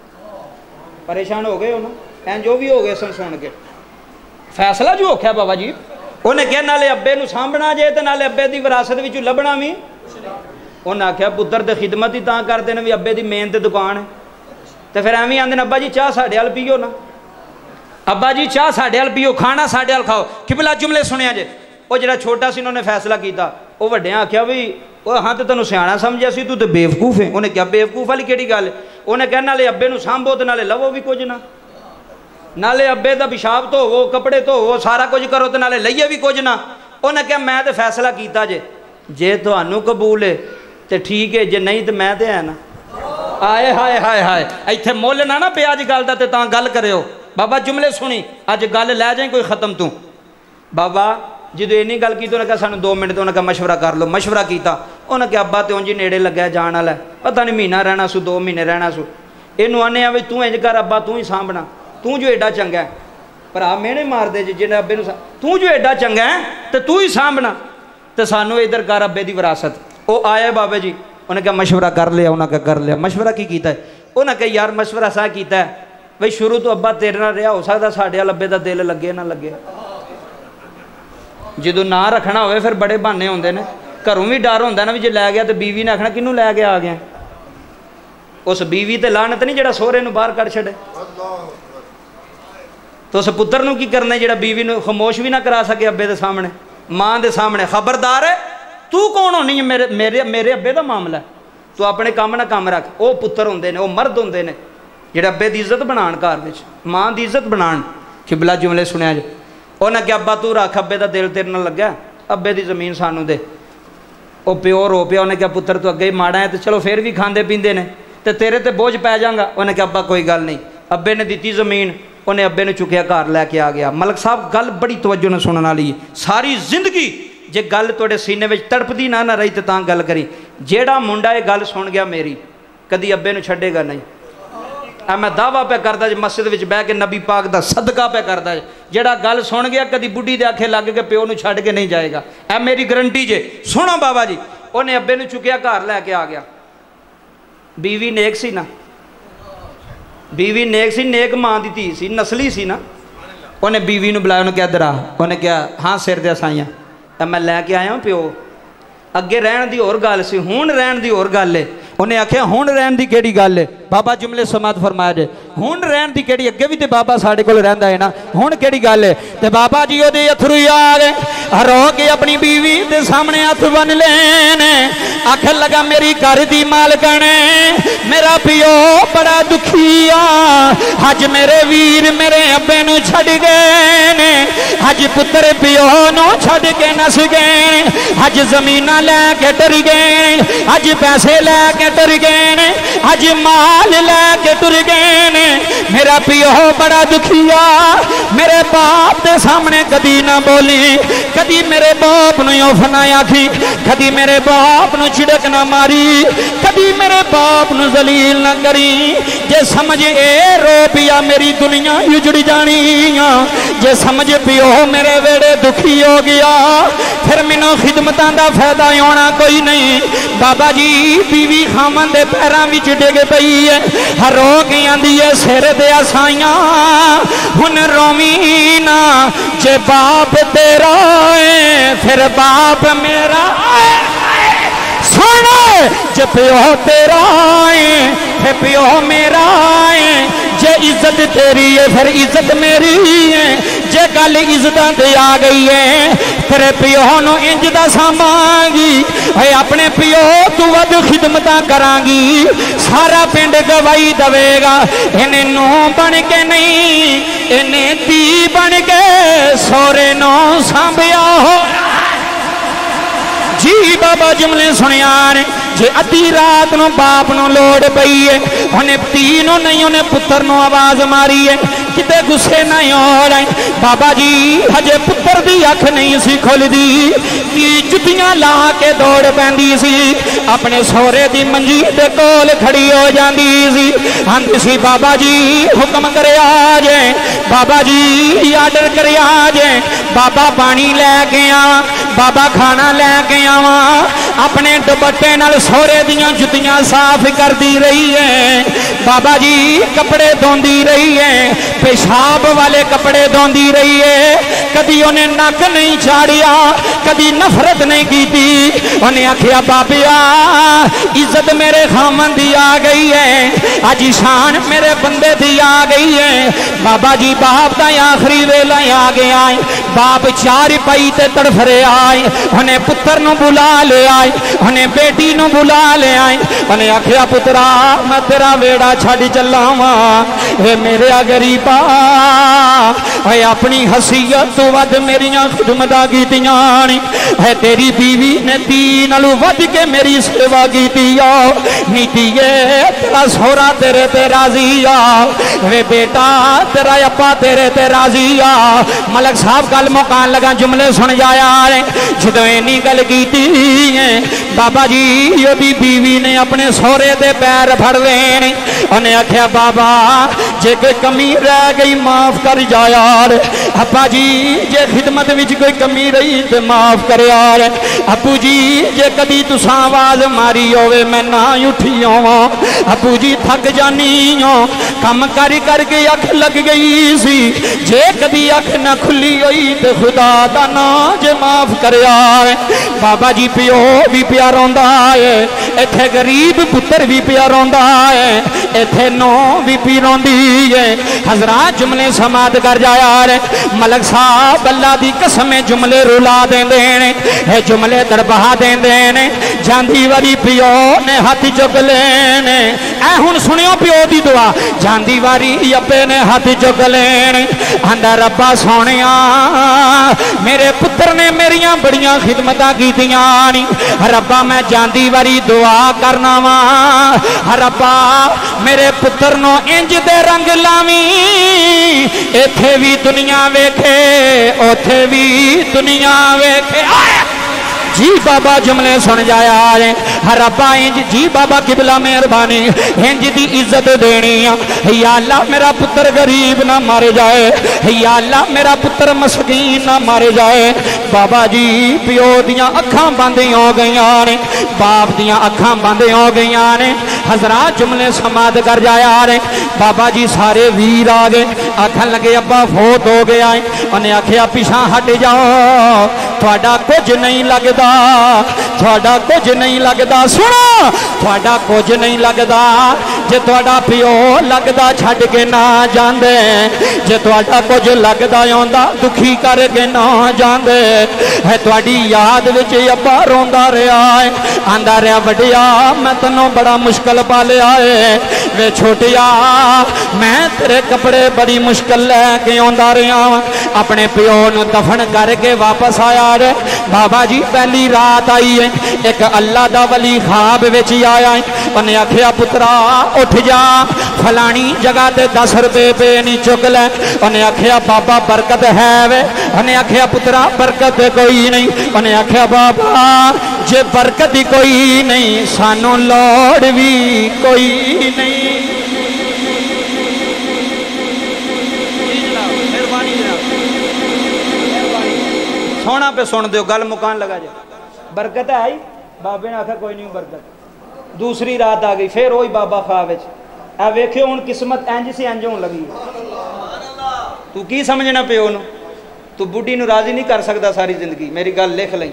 پریشان ہو گئے انہوں این جو بھی ہو گئے سن کے فیصلہ جو ہوکھا بابا جی انہیں کہا نالے ابے نو سامبنا جائے تے نالے ابے دی وراثت وچوں لبنا بھی انہیں آکھیا پتر دے خدمت ہی تاں کر دینے بھی ابے دی مین تے دکان ہے تے پھر ایویں آندے ابا جی چاہ ساڈے ال پیو نا ابا جی چاہ ساڈے ال پیو کھانا ساڈے ال کھاؤ قبلہ جملے سنیا جے وہ جڑا چھوٹا سی انہوں نے فیصلہ کیتا وہ وڈیاں آکھیا بھی وہ ہاں تے تینوں سیاںا سمجھیا سی تو تے بیوقوف ہے انہیں کیا بیوقوف والی کیڑی گل ہے انہیں کہا نالے ابے نو سانبھو تے نالے لو بھی کچھ نہ نالے ابے دا پیشاب تو وہ کپڑے تو وہ سارا کچھ کرو تے نالے لئیے بھی کچھ نہ انہیں کہا میں تے فیصلہ کیتا جے تانوں قبول ہے تے ٹھیک ہے جے نہیں تے میں تے ہے نا آئے ہائے ہائے ہائے ایتھے مول نہ پیا اج گل دا تے تاں گل کریو بابا جملے سنی اج گل لے جائیں کوئی ختم تو بابا جدو اینی گل کی تو انہیں کہا سانو 2 منٹ تو انہیں کہا مشورہ کر لو مشورہ کیتا انہیں کہا ابا تے اونجی نیڑے لگا جان والا ہے پتہ نہیں مہینہ رہنا سو 2 مہینے رہنا سو اینو آنے آوے تو انج کر ابا تو ہی سامبنا تو جو ایڈا چنگا ہے بھرا مینے مار دے جے ابے نو تو جو ایڈا چنگا ہے تے تو ہی سامبنا تے سانو ادھر کر ابے دی وراثت او آیا بابا جی انہیں کہا مشورہ کر لیا انہیں کہا کر لیا مشورہ کی کیتا ہے انہیں کہا یار مشورہ سا کیتا ہے بھئی شروع تو ابا تیرے نہ رہا ہو سکتا ساڈے ال ابے دا دل لگے نہ لگے جدو نہ رکھنا ہوئے پھر بڑے بہانے ہوندے نے گھروں بھی ڈر ہوندا نا بھی جے لے گیا تو بیوی نے آکھنا کینوں لے کے آ گیا اس بیوی تے لعنت نہیں جڑا سہرے نو باہر کر چھڑے تو اس پتر نو کی کرنا ہے جڑا بیوی نو خاموش بھی نہ کرا سکے ابے دے سامنے ماں دے سامنے خبردار ہے تو کون ہونی ہے میرے ابے دا معاملہ ہے تو اپنے کام نہ کام رکھ او پتر ہوندے نے او مرد ہوندے نے جڑا ابے دی عزت بنان گھر وچ ماں دی عزت بنان قبلہ جملے سنیا جے انہیں کہ ابا تو رکھ ابے دا دل تیرے نہ لگا ابے دی زمین سانو دے وہ پیو رو پیا انہیں کہا پتر تو اگے ہی ماڑا ہے تو چلو پھر بھی کھاندے پیندے نے تے تیرے تے بوجھ پی جاں گا انہیں کہا ابا کوئی گل نہیں ابے نے دیتی زمین انہیں ابے نے چکیا گھر لے کے آ گیا ملک صاحب گل بڑی توجہ نہ سننا لی ساری زندگی जे गल तुहाडे सीने विच तड़पदी ना रही तो तां गल करी। जेड़ा मुंडा ये गल सुन गया मेरी कदी अब्बे नूं छड्डेगा नहीं। मैं दावा पे करदा जे मस्जिद विच बह के नबी पाक दा सदका पे करदा जे जेड़ा गल सुन गया कदी बुढ़ी दे आखे लग के प्यो नूं छड्ड के नहीं जाएगा। ऐ मेरी गारंटी जे। सुनो बाबा जी, उन्हें अब्बे नूं चुकिया घर लैके आ गया। बीवी नेक सी ना, बीवी नेक सी, नेक मां दी धी सी, नस्ली सी ना। उन्हें बीवी नूं बुलाया, उन्हें क्या दरा, उन्हें क्या हाँ सिर दे साइयां मैं लैके आया प्यो। अगे रहन दी होर गल सी, हुण रहन दी होर गल है। उन्हें आख्या हुण रहन दी केड़ी गल है। बाबा जुमले समात फरमाया जे हुण रहन दी केड़ी, अगे भी तो बाबा साडे कोल रहिंदा है ना, हुण केड़ी गल है। ते बाबा जी ओदे अथरू आ गए, रो के अपनी बीवी दे सामने हथ बन लेन। आखन लगा मेरी घर दी मालकन मेरा पियो बड़ा दुखी आ, अज मेरे वीर मेरे अब्बे नूं छड्ड गए ने, अज पुत्र पियो नूं छड्ड के नस गए, अज जमीनां लैके टुर गए, अज पैसे लैके टुर गए, अज माल लैके टुर गए ने। मेरा पियो बड़ा दुखी आ, मेरे बाप दे सामने कदी ना बोली, कदी मेरे बाप नूं उफ ना आखी, कदी मेरे बाप नूं झिड़क ना मारी, कदी मेरे बाप नूं जलील ना करी। जे समझ ए रो पिया मेरी दुनिया उजड़ जानी आ, जे समझ पियो मेरे वेड़े दुखी हो गया, फिर मैनू खिदमतां दा फायदा होना कोई नहीं। बाबा जी बीवी खामन दे पैरां विच डिग पई है, रो के आंदी है सिर दे साइयां हुन रोवी ना, जे बाप तेरा है फिर बाप मेरा सुन, जे प्यो तेरा है फिर प्यो मेरा है, जे इज्जत तेरी है फिर इज्जत मेरी है, जे गल इज्जत ते आ गई है फिर प्यो नूं इंज दा सामांगी, अपने प्यो तू वध खिदमतां करांगी, सारा पिंड गवाही दवेगा। इन्हें नूं बन के नहीं, इन्हें धी बन के सोरे नूं सांभिया हो जी। बाबा जुमले सुनिया ने, जे अद्धी रात नूं बाप नूं लोड़ पई है, उन्हें धी नूं नहीं उन्हें पुत्र नूं आवाज मारी है, किते गुस्से नहीं हो रहे। बाबा जी हजे पुत्र दी अख नहीं सी खुलदी, धी जुत्तियां ला के दौड़ पैंदी सी, अपने सोहरे दी मंजी दे कोल खड़ी हो जांदी सी, आंदी सी बाबा जी हुक्म करे आ जे, बाबा जी आर्डर करे आ जे, बाबा पानी लैके आवा, बाबा खाना लैके आवा। अपने दुपट्टे नाल सोहरे दियां जुत्तियां साफ करती रही है, बाबा जी कपड़े धोंदी रही है, पेशाब वाले कपड़े धोंदी रही है, कदी उन्हें नक नहीं चाड़िया, कदी नफरत नहीं की। उन्हें आखिया बाबिया इज्जत मेरे खामन दी आ गई है, अज शान मेरे बंदे दी आ गई है। बाबा जी बाप का आखिरी वेला आ गया है, बाप चार पाई ते तड़फ रहा है, उन्हें पुत्र नूं बुला ले आए, उन्हें बेटी नूं बुला ले आए, उन्हें आखिया पुत्रा मैं तेरा वेड़ा छड़ चला वा, मेरे गरीबा अपनी हसीयत तो वध मेरिया खिदमतां कीतियां है, तेरी बीवी ने धी नालों वध के मेरी सेवा की नीतिए, तेरा सोहरा तेरे ते राजी आ, वे बेटा तेरा अप्पा तेरे ते राजी आ। मलक साहब गल मुकान लगा, जुमले सुन जाया जो इन्नी गल की बाबा जी ओदी बीवी ने अपने सोहरे दे पैर फड़ लेने, उन्हें आख्या बाबा जे कोई कमी रह गई माफ कर जा यार, अब्बा जी जे खिदमत विच कोई कमी रही तो माफ कर यार, अबू जी जे कदी तुसां आवाज मारी होवे मैं ना उठी आवा, अबू जी थक जानी हो कम कर करके अख लग गई सी, जे कदी अख ना खुली हुई तो खुदा दा ना जे माफ कर यार। बाबा जी प्यो भी पिया रोंदा है, इत्थे गरीब पुत्र भी पिया रोंदा है, इत्थे नौ भी पी रोंदी है। हजरात जुमले समात कर जा यार, मलक साहब अल्लाह दी कसम जुमले रुला देंदे ने, जुमले दरबहा देंदे ने, जांदी वारी पियो ने हाथ चुक लेने, ऐ हुण सुनियो पियो दी दुआ, जांदी वारी अब्बे ने हाथ चुक लेने, आंदा रब्बा सोनिया मेरे पुत्र ने मेरिया बड़ियां खिदमतां कीतियां नी, रब्बा मैं जांदी वारी दुआ करना वा, रब्बा मेरे पुत्र नो इंज दे रंग लावी, इत्थे भी दुनिया वेखे उथे भी दुनिया वेखे। जी बाबा जुमले सुन जाया रे रब्बा इंज जी बाबा किबला मेहरबानी इंज दी इज्जत देनी या अल्लाह मेरा पुत्र गरीब ना मारे जाए या अल्लाह मेरा पुत्र मस्कीन ना मारे जाए बाबा जी प्यो दियां अखां बंद हो गई ने बाप दियां अखां बंद हो गई ने हजरात जुमले समाप्त कर जाया रे बाबा जी सारे वीर आ गए आखन लगे अब्बा फोत हो गया है उन्हें आखिया पिछा हट जाओ थोड़ा कुछ नहीं लगता थोड़ा कुछ नहीं लगता सुनो थोड़ा कुछ नहीं लगता जे थोड़ा प्यो लगता छड़ के ना जांदे जे थोड़ा कुछ लगता आंदा दुखी करके ना जांदे है थोड़ी याद विच अब्बा रोंदा रहा है आंदा रहा वड्डिया मैं तैनूं बड़ा मुश्किल पालिया है वे छोटिया मैं तेरे कपड़े बड़ी मुश्किल लैके आंदा रहा अपने प्यो नूं दफन करके वापस आया रे बाबा जी पहली रात आई है एक अल्लाह दा वली ख्वाब विच आया है उन्हें आखिया पुत्रा उठ जा फलानी जगह ते 10 रुपए पे नहीं चुक ले उन्हें आखिया बाबा बरकत है वे उन्हें आखिया पुत्रा बरकत कोई नहीं उन्हें आखिया बाबा जे बरकत ही कोई नहीं सानू लोड़ भी कोई नहीं सोना पे सुन दो गल मुकान लगा जाए बरकत है आई बाबे ने आखा कोई नहीं बरकत दूसरी रात आ गई फिर वही बाबा ख्वाब आ वेखियो हुण किस्मत इंज से इंज होने लगी तू की समझना प्यो नूं तू बुढ़ी नूं राजी नहीं कर सकता सारी जिंदगी मेरी गल लिख लई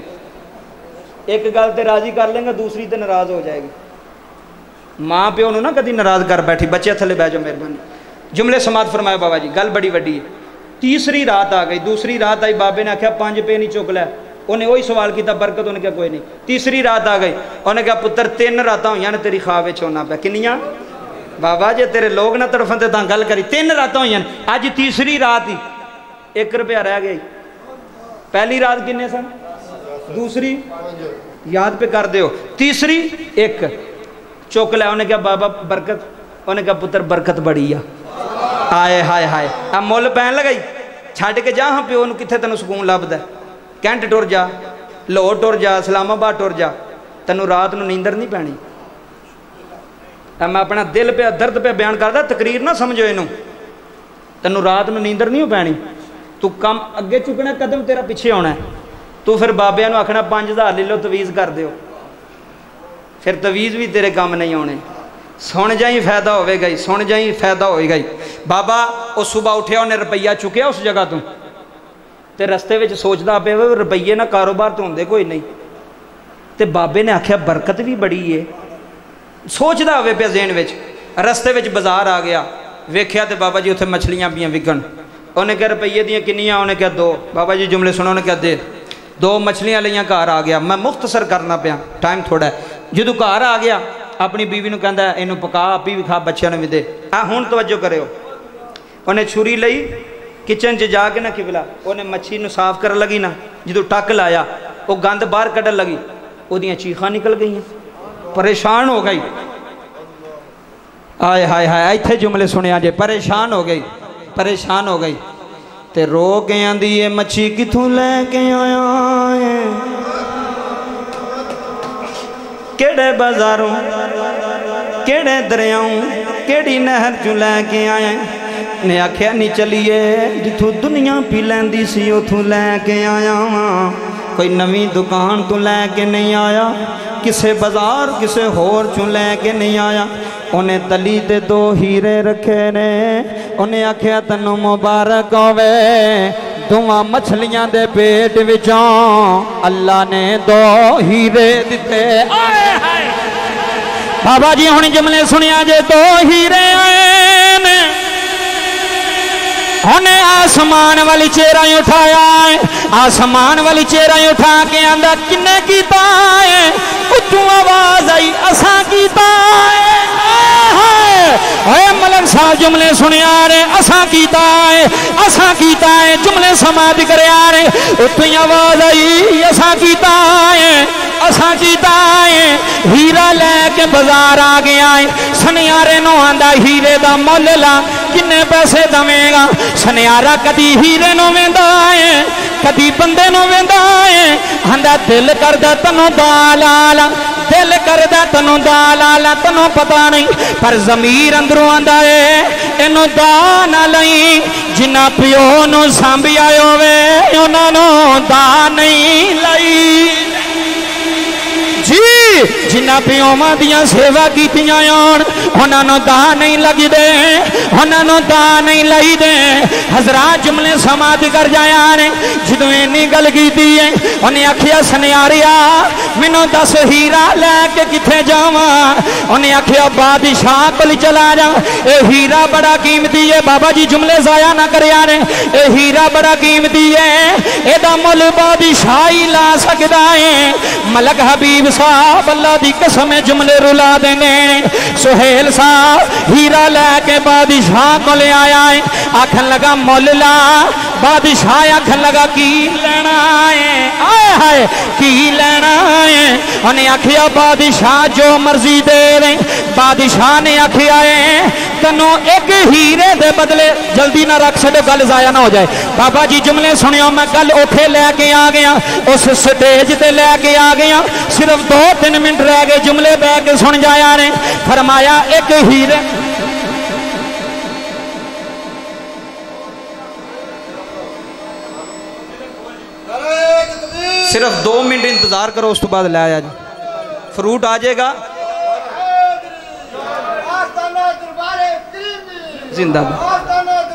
एक गल ते राजी कर लेंगे दूसरी ते नाराज हो जाएगी माँ प्यो नूं ना कदी नाराज कर बैठी बच्चे थले बह जाओ मेहरबानी जुमले समाप्त फरमाए बाबा जी गल बड़ी वड्डी है तीसरी रात आ गई दूसरी रात आई बाबे ने आख्या 5 पे नहीं चुक लै उन्हें वही सवाल किया बरकत उन्हें क्या कोई नहीं तीसरी रात आ गई उन्हें कहा पुत्र 3 रात हुई ने तेरी ख्वाब होना पे किनिया बाबा जे तेरे लोग ना तड़फन ते गल करी 3 रात हुई अज तीसरी रात ही 1 रुपया रह गई पहली रात किन्ने सन दूसरी याद पे कर दो तीसरी 1 चुक लै उन्हें कहा बाबा बरकत उन्हें कहा पुत्र बरकत बड़ी आ आए हाय हाय आ मुल पैन लगाई छड़ के जा हाँ प्यो नूं कित्थे तैनूं सुकून लभदा कैंट टुर जा लाहौर टुर जा इस्लामाबाद टुर जा तैनूं रात नूं नींदर नहीं पैनी मैं अपना दिल पे दर्द पे बयान करदा तकरीर ना समझो इनू तैनूं रात नूं नींदर नहीं पैनी तू कम अगे चुकना कदम तेरा पिछे आना है तू फिर बाबिया नूं आखना 5000 ले लो तवीज़ कर दिओ फिर तवीज़ भी तेरे काम नहीं आने सुन जाई फायदा होगा ही सुन जाई फायदा होगा ही बाबा वो सुबह उठिया उन्हें रुपया चुकया उस जगह तो ते रस्ते में सोचता पे रुपये ना कारोबार तो होंगे कोई नहीं तो बाबे ने आख्या बरकत भी बड़ी है सोचता हो पे जेन में रस्ते में बाजार आ गया वेख्या तो बाबा जी उत्थे मछलियां पियां विकन उन्हें क्या रुपये दियाँ किनियां उन्हें क्या 2 बाबा जी जुमले सुनो उन्हें क्या दे 2 मछलियां लियां घर आ गया मैं मुख्तसर करना पाया टाइम थोड़ा है जो घर आ गया अपनी बीवी नूं कहंदा इनू पका आपी भी खा बच्चों ने भी दे आ हुण तवज्जो करियो उन्हें छुरी लई किचन च जाके ना किबला उन्हें मच्छी नूं साफ कर लगी ना जो टक लाया वो गंद बाहर कढ़न लगी उहदियां चीखां निकल गई परेशान हो गई आए हाय हाय इत्थे जुमले सुनिया जे परेशान हो गई ते रो के आंदी है मच्छी किथों लैके आया है केड़े बाजारों केड़े दरियाओं केड़ी नहर चू लैके आए ने आख्या नहीं चलीए जिथों दुनिया पी लैंदी सी उथों लैके आया कोई नवी दुकान तो लैके नहीं आया किसे बाजार किसे होर चू लैके नहीं आया उन्हें तली ते 2 हीरे रखे ने उन्हें आख्या तैनूं मुबारक होवे 2 मछलियां दे पेट विचों अल्लाह ने 2 हीरे दिते बाबा जी हुण जुमले सुनिया जे 2 हीरे आए ने उन्हें आसमान वाली चेहरा उठाया आसमान वाली चेहरा उठा के आंदा किन्ने कीता है उच्चों आवाज आई असा कीता है मलक साहब जुमले सुनिया रे असा कीता है जुमले समाप्त करया रे उतों आवाज आई असा कीता है हीरा लैके बाजार आ गया है सनियारे नो आंदा हीरे दा मुल ला किन्ने पैसे दवेगा सनियारा कदी हीरे नो वेंदा है कदी बंदे नूं वेंदा है आंदा दिल करदा तैनूं दाल आला दिल करदा तैनूं दाल आला तैनूं पता नहीं पर ज़मीर अंदरों आंदा है इनू दा ना लई जिन्ना पिओ नूं सांभिया होवे उन्हां नूं दा नहीं लई जी जिन्ना पिओवां दियां सेवा कीतियां होण उन्हां नूं दा नहीं लगदे उन्हां नूं दा नहीं लईदे हज़रात जुमले समात कर जाया ने जदों इन्नी गल कीती है उन्हें आखिया सनियारिया मैनू दस हीरा लैके किथे जावां उन्हें आखिया बादशाह कोल चला जा ए हीरा बड़ा कीमती है बाबा जी जुमले जाया ना करिया ने ए हीरा बड़ा कीमती है एदा मुल बादशाह ही ला सकदा है मलक हबीब साहब अल्लाह दी कसम जुमले रुला देने सुहेल साहब हीरा लैके बादशाह को ले आया है आखन लगा मुल ला बादशाह आखन लगा की लेना है आए हाय की लेना है उन्हें आखिया बादशाह जो मर्जी दे रहे बादशाह ने आखिया है तैनू एक हीरे दे बदले जल्दी ना रख छो गल जाया ना हो जाए बाबा जी जुमले सुनियो मैं कल उठे लैके आ गया उस स्टेज ते लैके आ गया सिर्फ 2-3 मिनट रह गए जुमले बह के सुन जाया ने फरमाया एक हीरे सिर्फ 2 मिनट इंतजार करो उस तो बाद ले आया जी फ्रूट आ जाएगा जिंदाबाद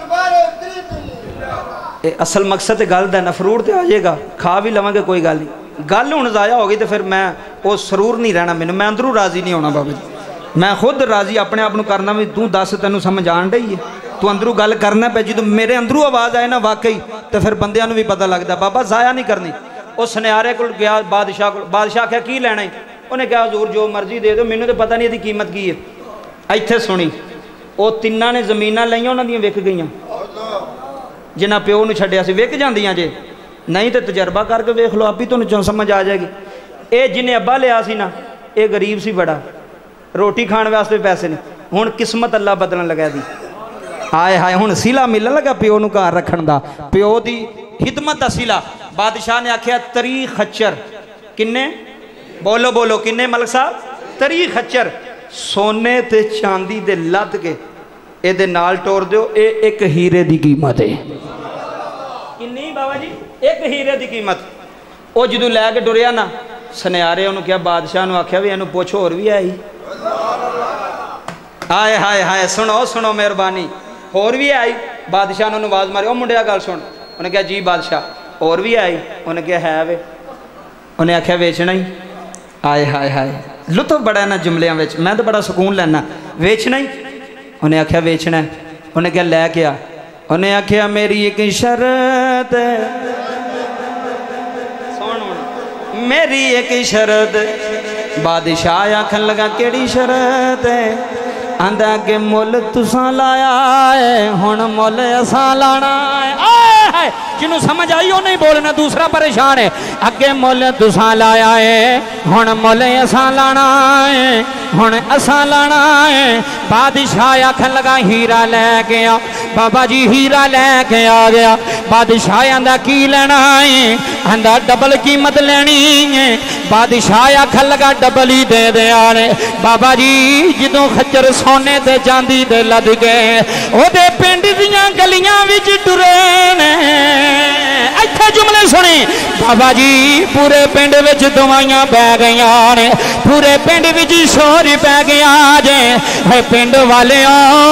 असल मकसद गल दा ना फ्रूट तो आ जाएगा खा भी लवांगे कोई गल नहीं गल हुण जाया होगी तो फिर मैं वो सरूर नहीं रहना मैनू मैं अंदरों राजी नहीं होना बाबा जी मैं खुद राजी अपने आप को करना भी तू दस तेनू समझ आन रही है तू अंदरों गल करना पे जो मेरे अंदरों आवाज़ आए ना वाकई तो फिर बंदियां नू भी पता लगता बाबा जाया नहीं करनी उस सुनियारे को गया बादशाह को बादशाह आख्या की लैना है उन्हें कहा हजूर जो मर्जी दे दो मैनू तो पता नहीं इसकी कीमत की है इत्थे सुनी वो तिन्ना ने जमीनां लईआं उन्हां दियां विक गईयां जिन्हां प्यो नूं छड्डिया सी विक जांदियां जे नहीं तो तजर्बा करके वेख लो आप ही तुहानूं समझ आ जाएगी ये जिन्हें अब्बा लिया सी ना ये गरीब सी बड़ा रोटी खाने वास्ते पैसे नहीं हुण किस्मत अल्लाह बदलन लगा दी हाय हाय हुण सीला मिलन लगा प्यो नूं घर रखण दा प्यो दी खिदमत दा सीला बादशाह ने आख्या 3 खच्चर किन्ने बोलो बोलो किन्ने मलक साहब 3 खच्चर सोने ते चांदी दे लद के ए नाल टोर दो ये एक हीरे दी कीमत है किन्नी बाबा जी एक हीरे दी कीमत वो जो लैके टुरिया ना सुनियारे उन्होंने क्या बादशाह ने आख्या भी इनू पुछ होर भी आई हाय हाय हाय सुनो सुनो मेहरबानी होर भी आई बादशाह ने आवाज़ मारी ओ मुंडिया गल सुन उन्हें कहा जी बादशाह होर भी आई उन्हें क्या है वे उन्हें आख्या बेचना ही हाय हाय हाय लुत्फ बड़ा ना जुमलियां विच मैं तो बड़ा सुकून लैना वेचना ही उन्हें आख्या बेचना उन्हें क्या लै के आ उन्हें आख्या मेरी एक शर्त सुन मेरी एक शर्त बादशाह आखन लगा केड़ी शर्त है आंदा के मुल तुसां लाया है हुण मुल असां लाना है जिन्हों समझ आई वो नहीं बोलना दूसरा परेशान है अगे मुल तुसां लाया है हुण मुल असां लाना है हुण असां लाना है बादशाह आखन लगा हीरा लैके आ बाबा जी हीरा लैके आ गया बादशाह आंदा की लेना है आंदा डबल कीमत लेनी है बादशाह आखन लगा डबल ही दे दिया ने बाबा जी जदों खच्चर सोने ते चांदी दे लद गए ओदे पिंड दियां गलियां विच टुरे ने इत्थे जुमले सुने बाबा जी पूरे पिंड विच दवाइयां पै गईयां ने पूरे पिंड विच शोर पै गया जे है पिंड वाले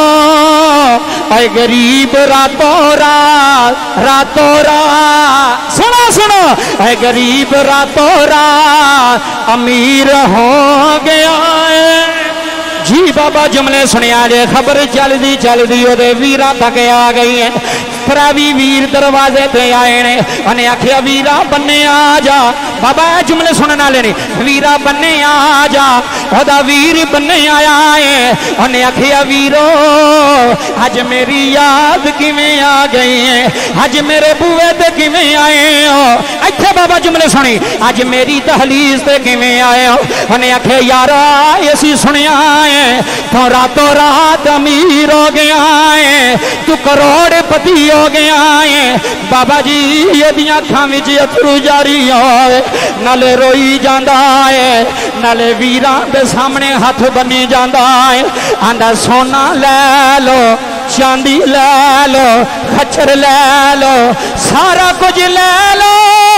गरीब रातों रात सुनो सुनो है गरीब रातों रात अमीर हो गया है जी बाबा जुमले सुनिया जे खबर चलदी ओदे वीरा तक आ गई है भी वीर दरवाजे ते आए ने उन्हें आखिया वीरा बन्ने आ जा बाबा जुमले सुनने वाले नहीं वीरा बन्ने आ जा ओदा वीर बन्ने आया है उन्हें आखिया वीरो अज मेरी याद किवें आ गई है अज मेरे बूहे ते किवें आए हो इत्थे बाबा जुमले सुनी अज मेरी दहलीज ते किवें आए हो उन्हें आखिया यारा ऐसी सुनिया है तो रातों रात अमीर हो गया है तू करोड़पति हो गया है बाबा जी यदियां अखां विच अथरू जारी होवे नाले रोई जांदा है नाले वीरां दे सामने हाथ बनी जांदा है आंदा सोना ले लो चांदी ले लो खच्चर ले लो सारा कुछ ले लो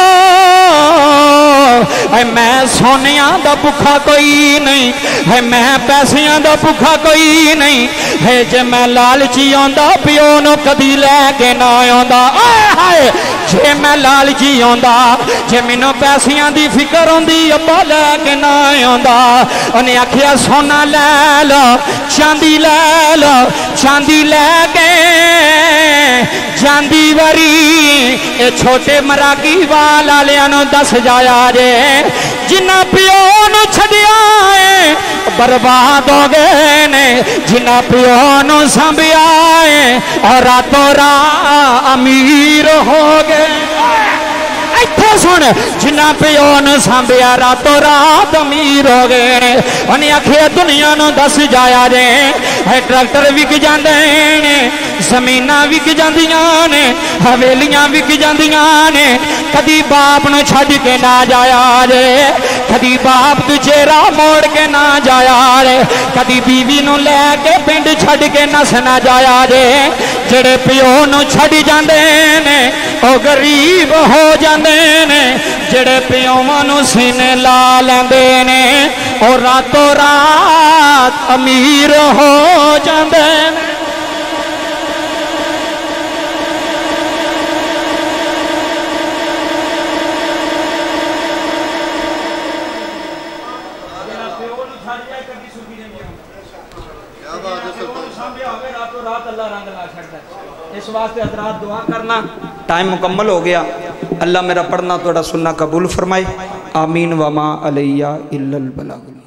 मैं सोनिया दा भुखा कोई नहीं है मैं पैसियां दा भुखा कोई नहीं है जे मैं लालची आंदा पिओ नु कदी लैके ना आंदा जे मैं लालची आंदा जे मैनू पैसियां दी फिक्र होंदी अब्बा लैके ना आंदा उन्हें आखिया सोना ले लो चांदी ले लो चांदी लैके चांदी वारी ए छोटे मरागी वालियां नू दस जाया जे जिन्ना पिओ नू छड्डिया है बर्बाद हो गए ने जिन्ना पिओ नू संभिया है और रातों रात अमीर हो गए इत्थे सुन जिन्ना पिओ नू संभिया रातों रात अमीर हो गए ने उन्हें आखिया दुनिया नू दस जाया जे ट्रैक्टर विक जांदे ने जमीनां विक जांदियां ने हवेलियां विक जांदियां ने कदी बाप नू छड्ड के ना जाया रे कदी बाप तू चेहरा मोड़ के ना जाया रे कदी बीवी नू लैके पिंड छड्ड के नस ना जाया रे जेड़े पिओ नू छड्ड जांदे ने ओ गरीब हो जांदे ने जेड़े पिओवां नू सीने ला लैंदे ने ओ रातों रात अमीर हो जांदे ने इस वास्ते हज़रात दुआ करना टाइम मुकम्मल हो गया अल्लाह मेरा पढ़ना थोड़ा सुनना कबूल फरमाए आमीन वमा अलैया इल्लल बलाग।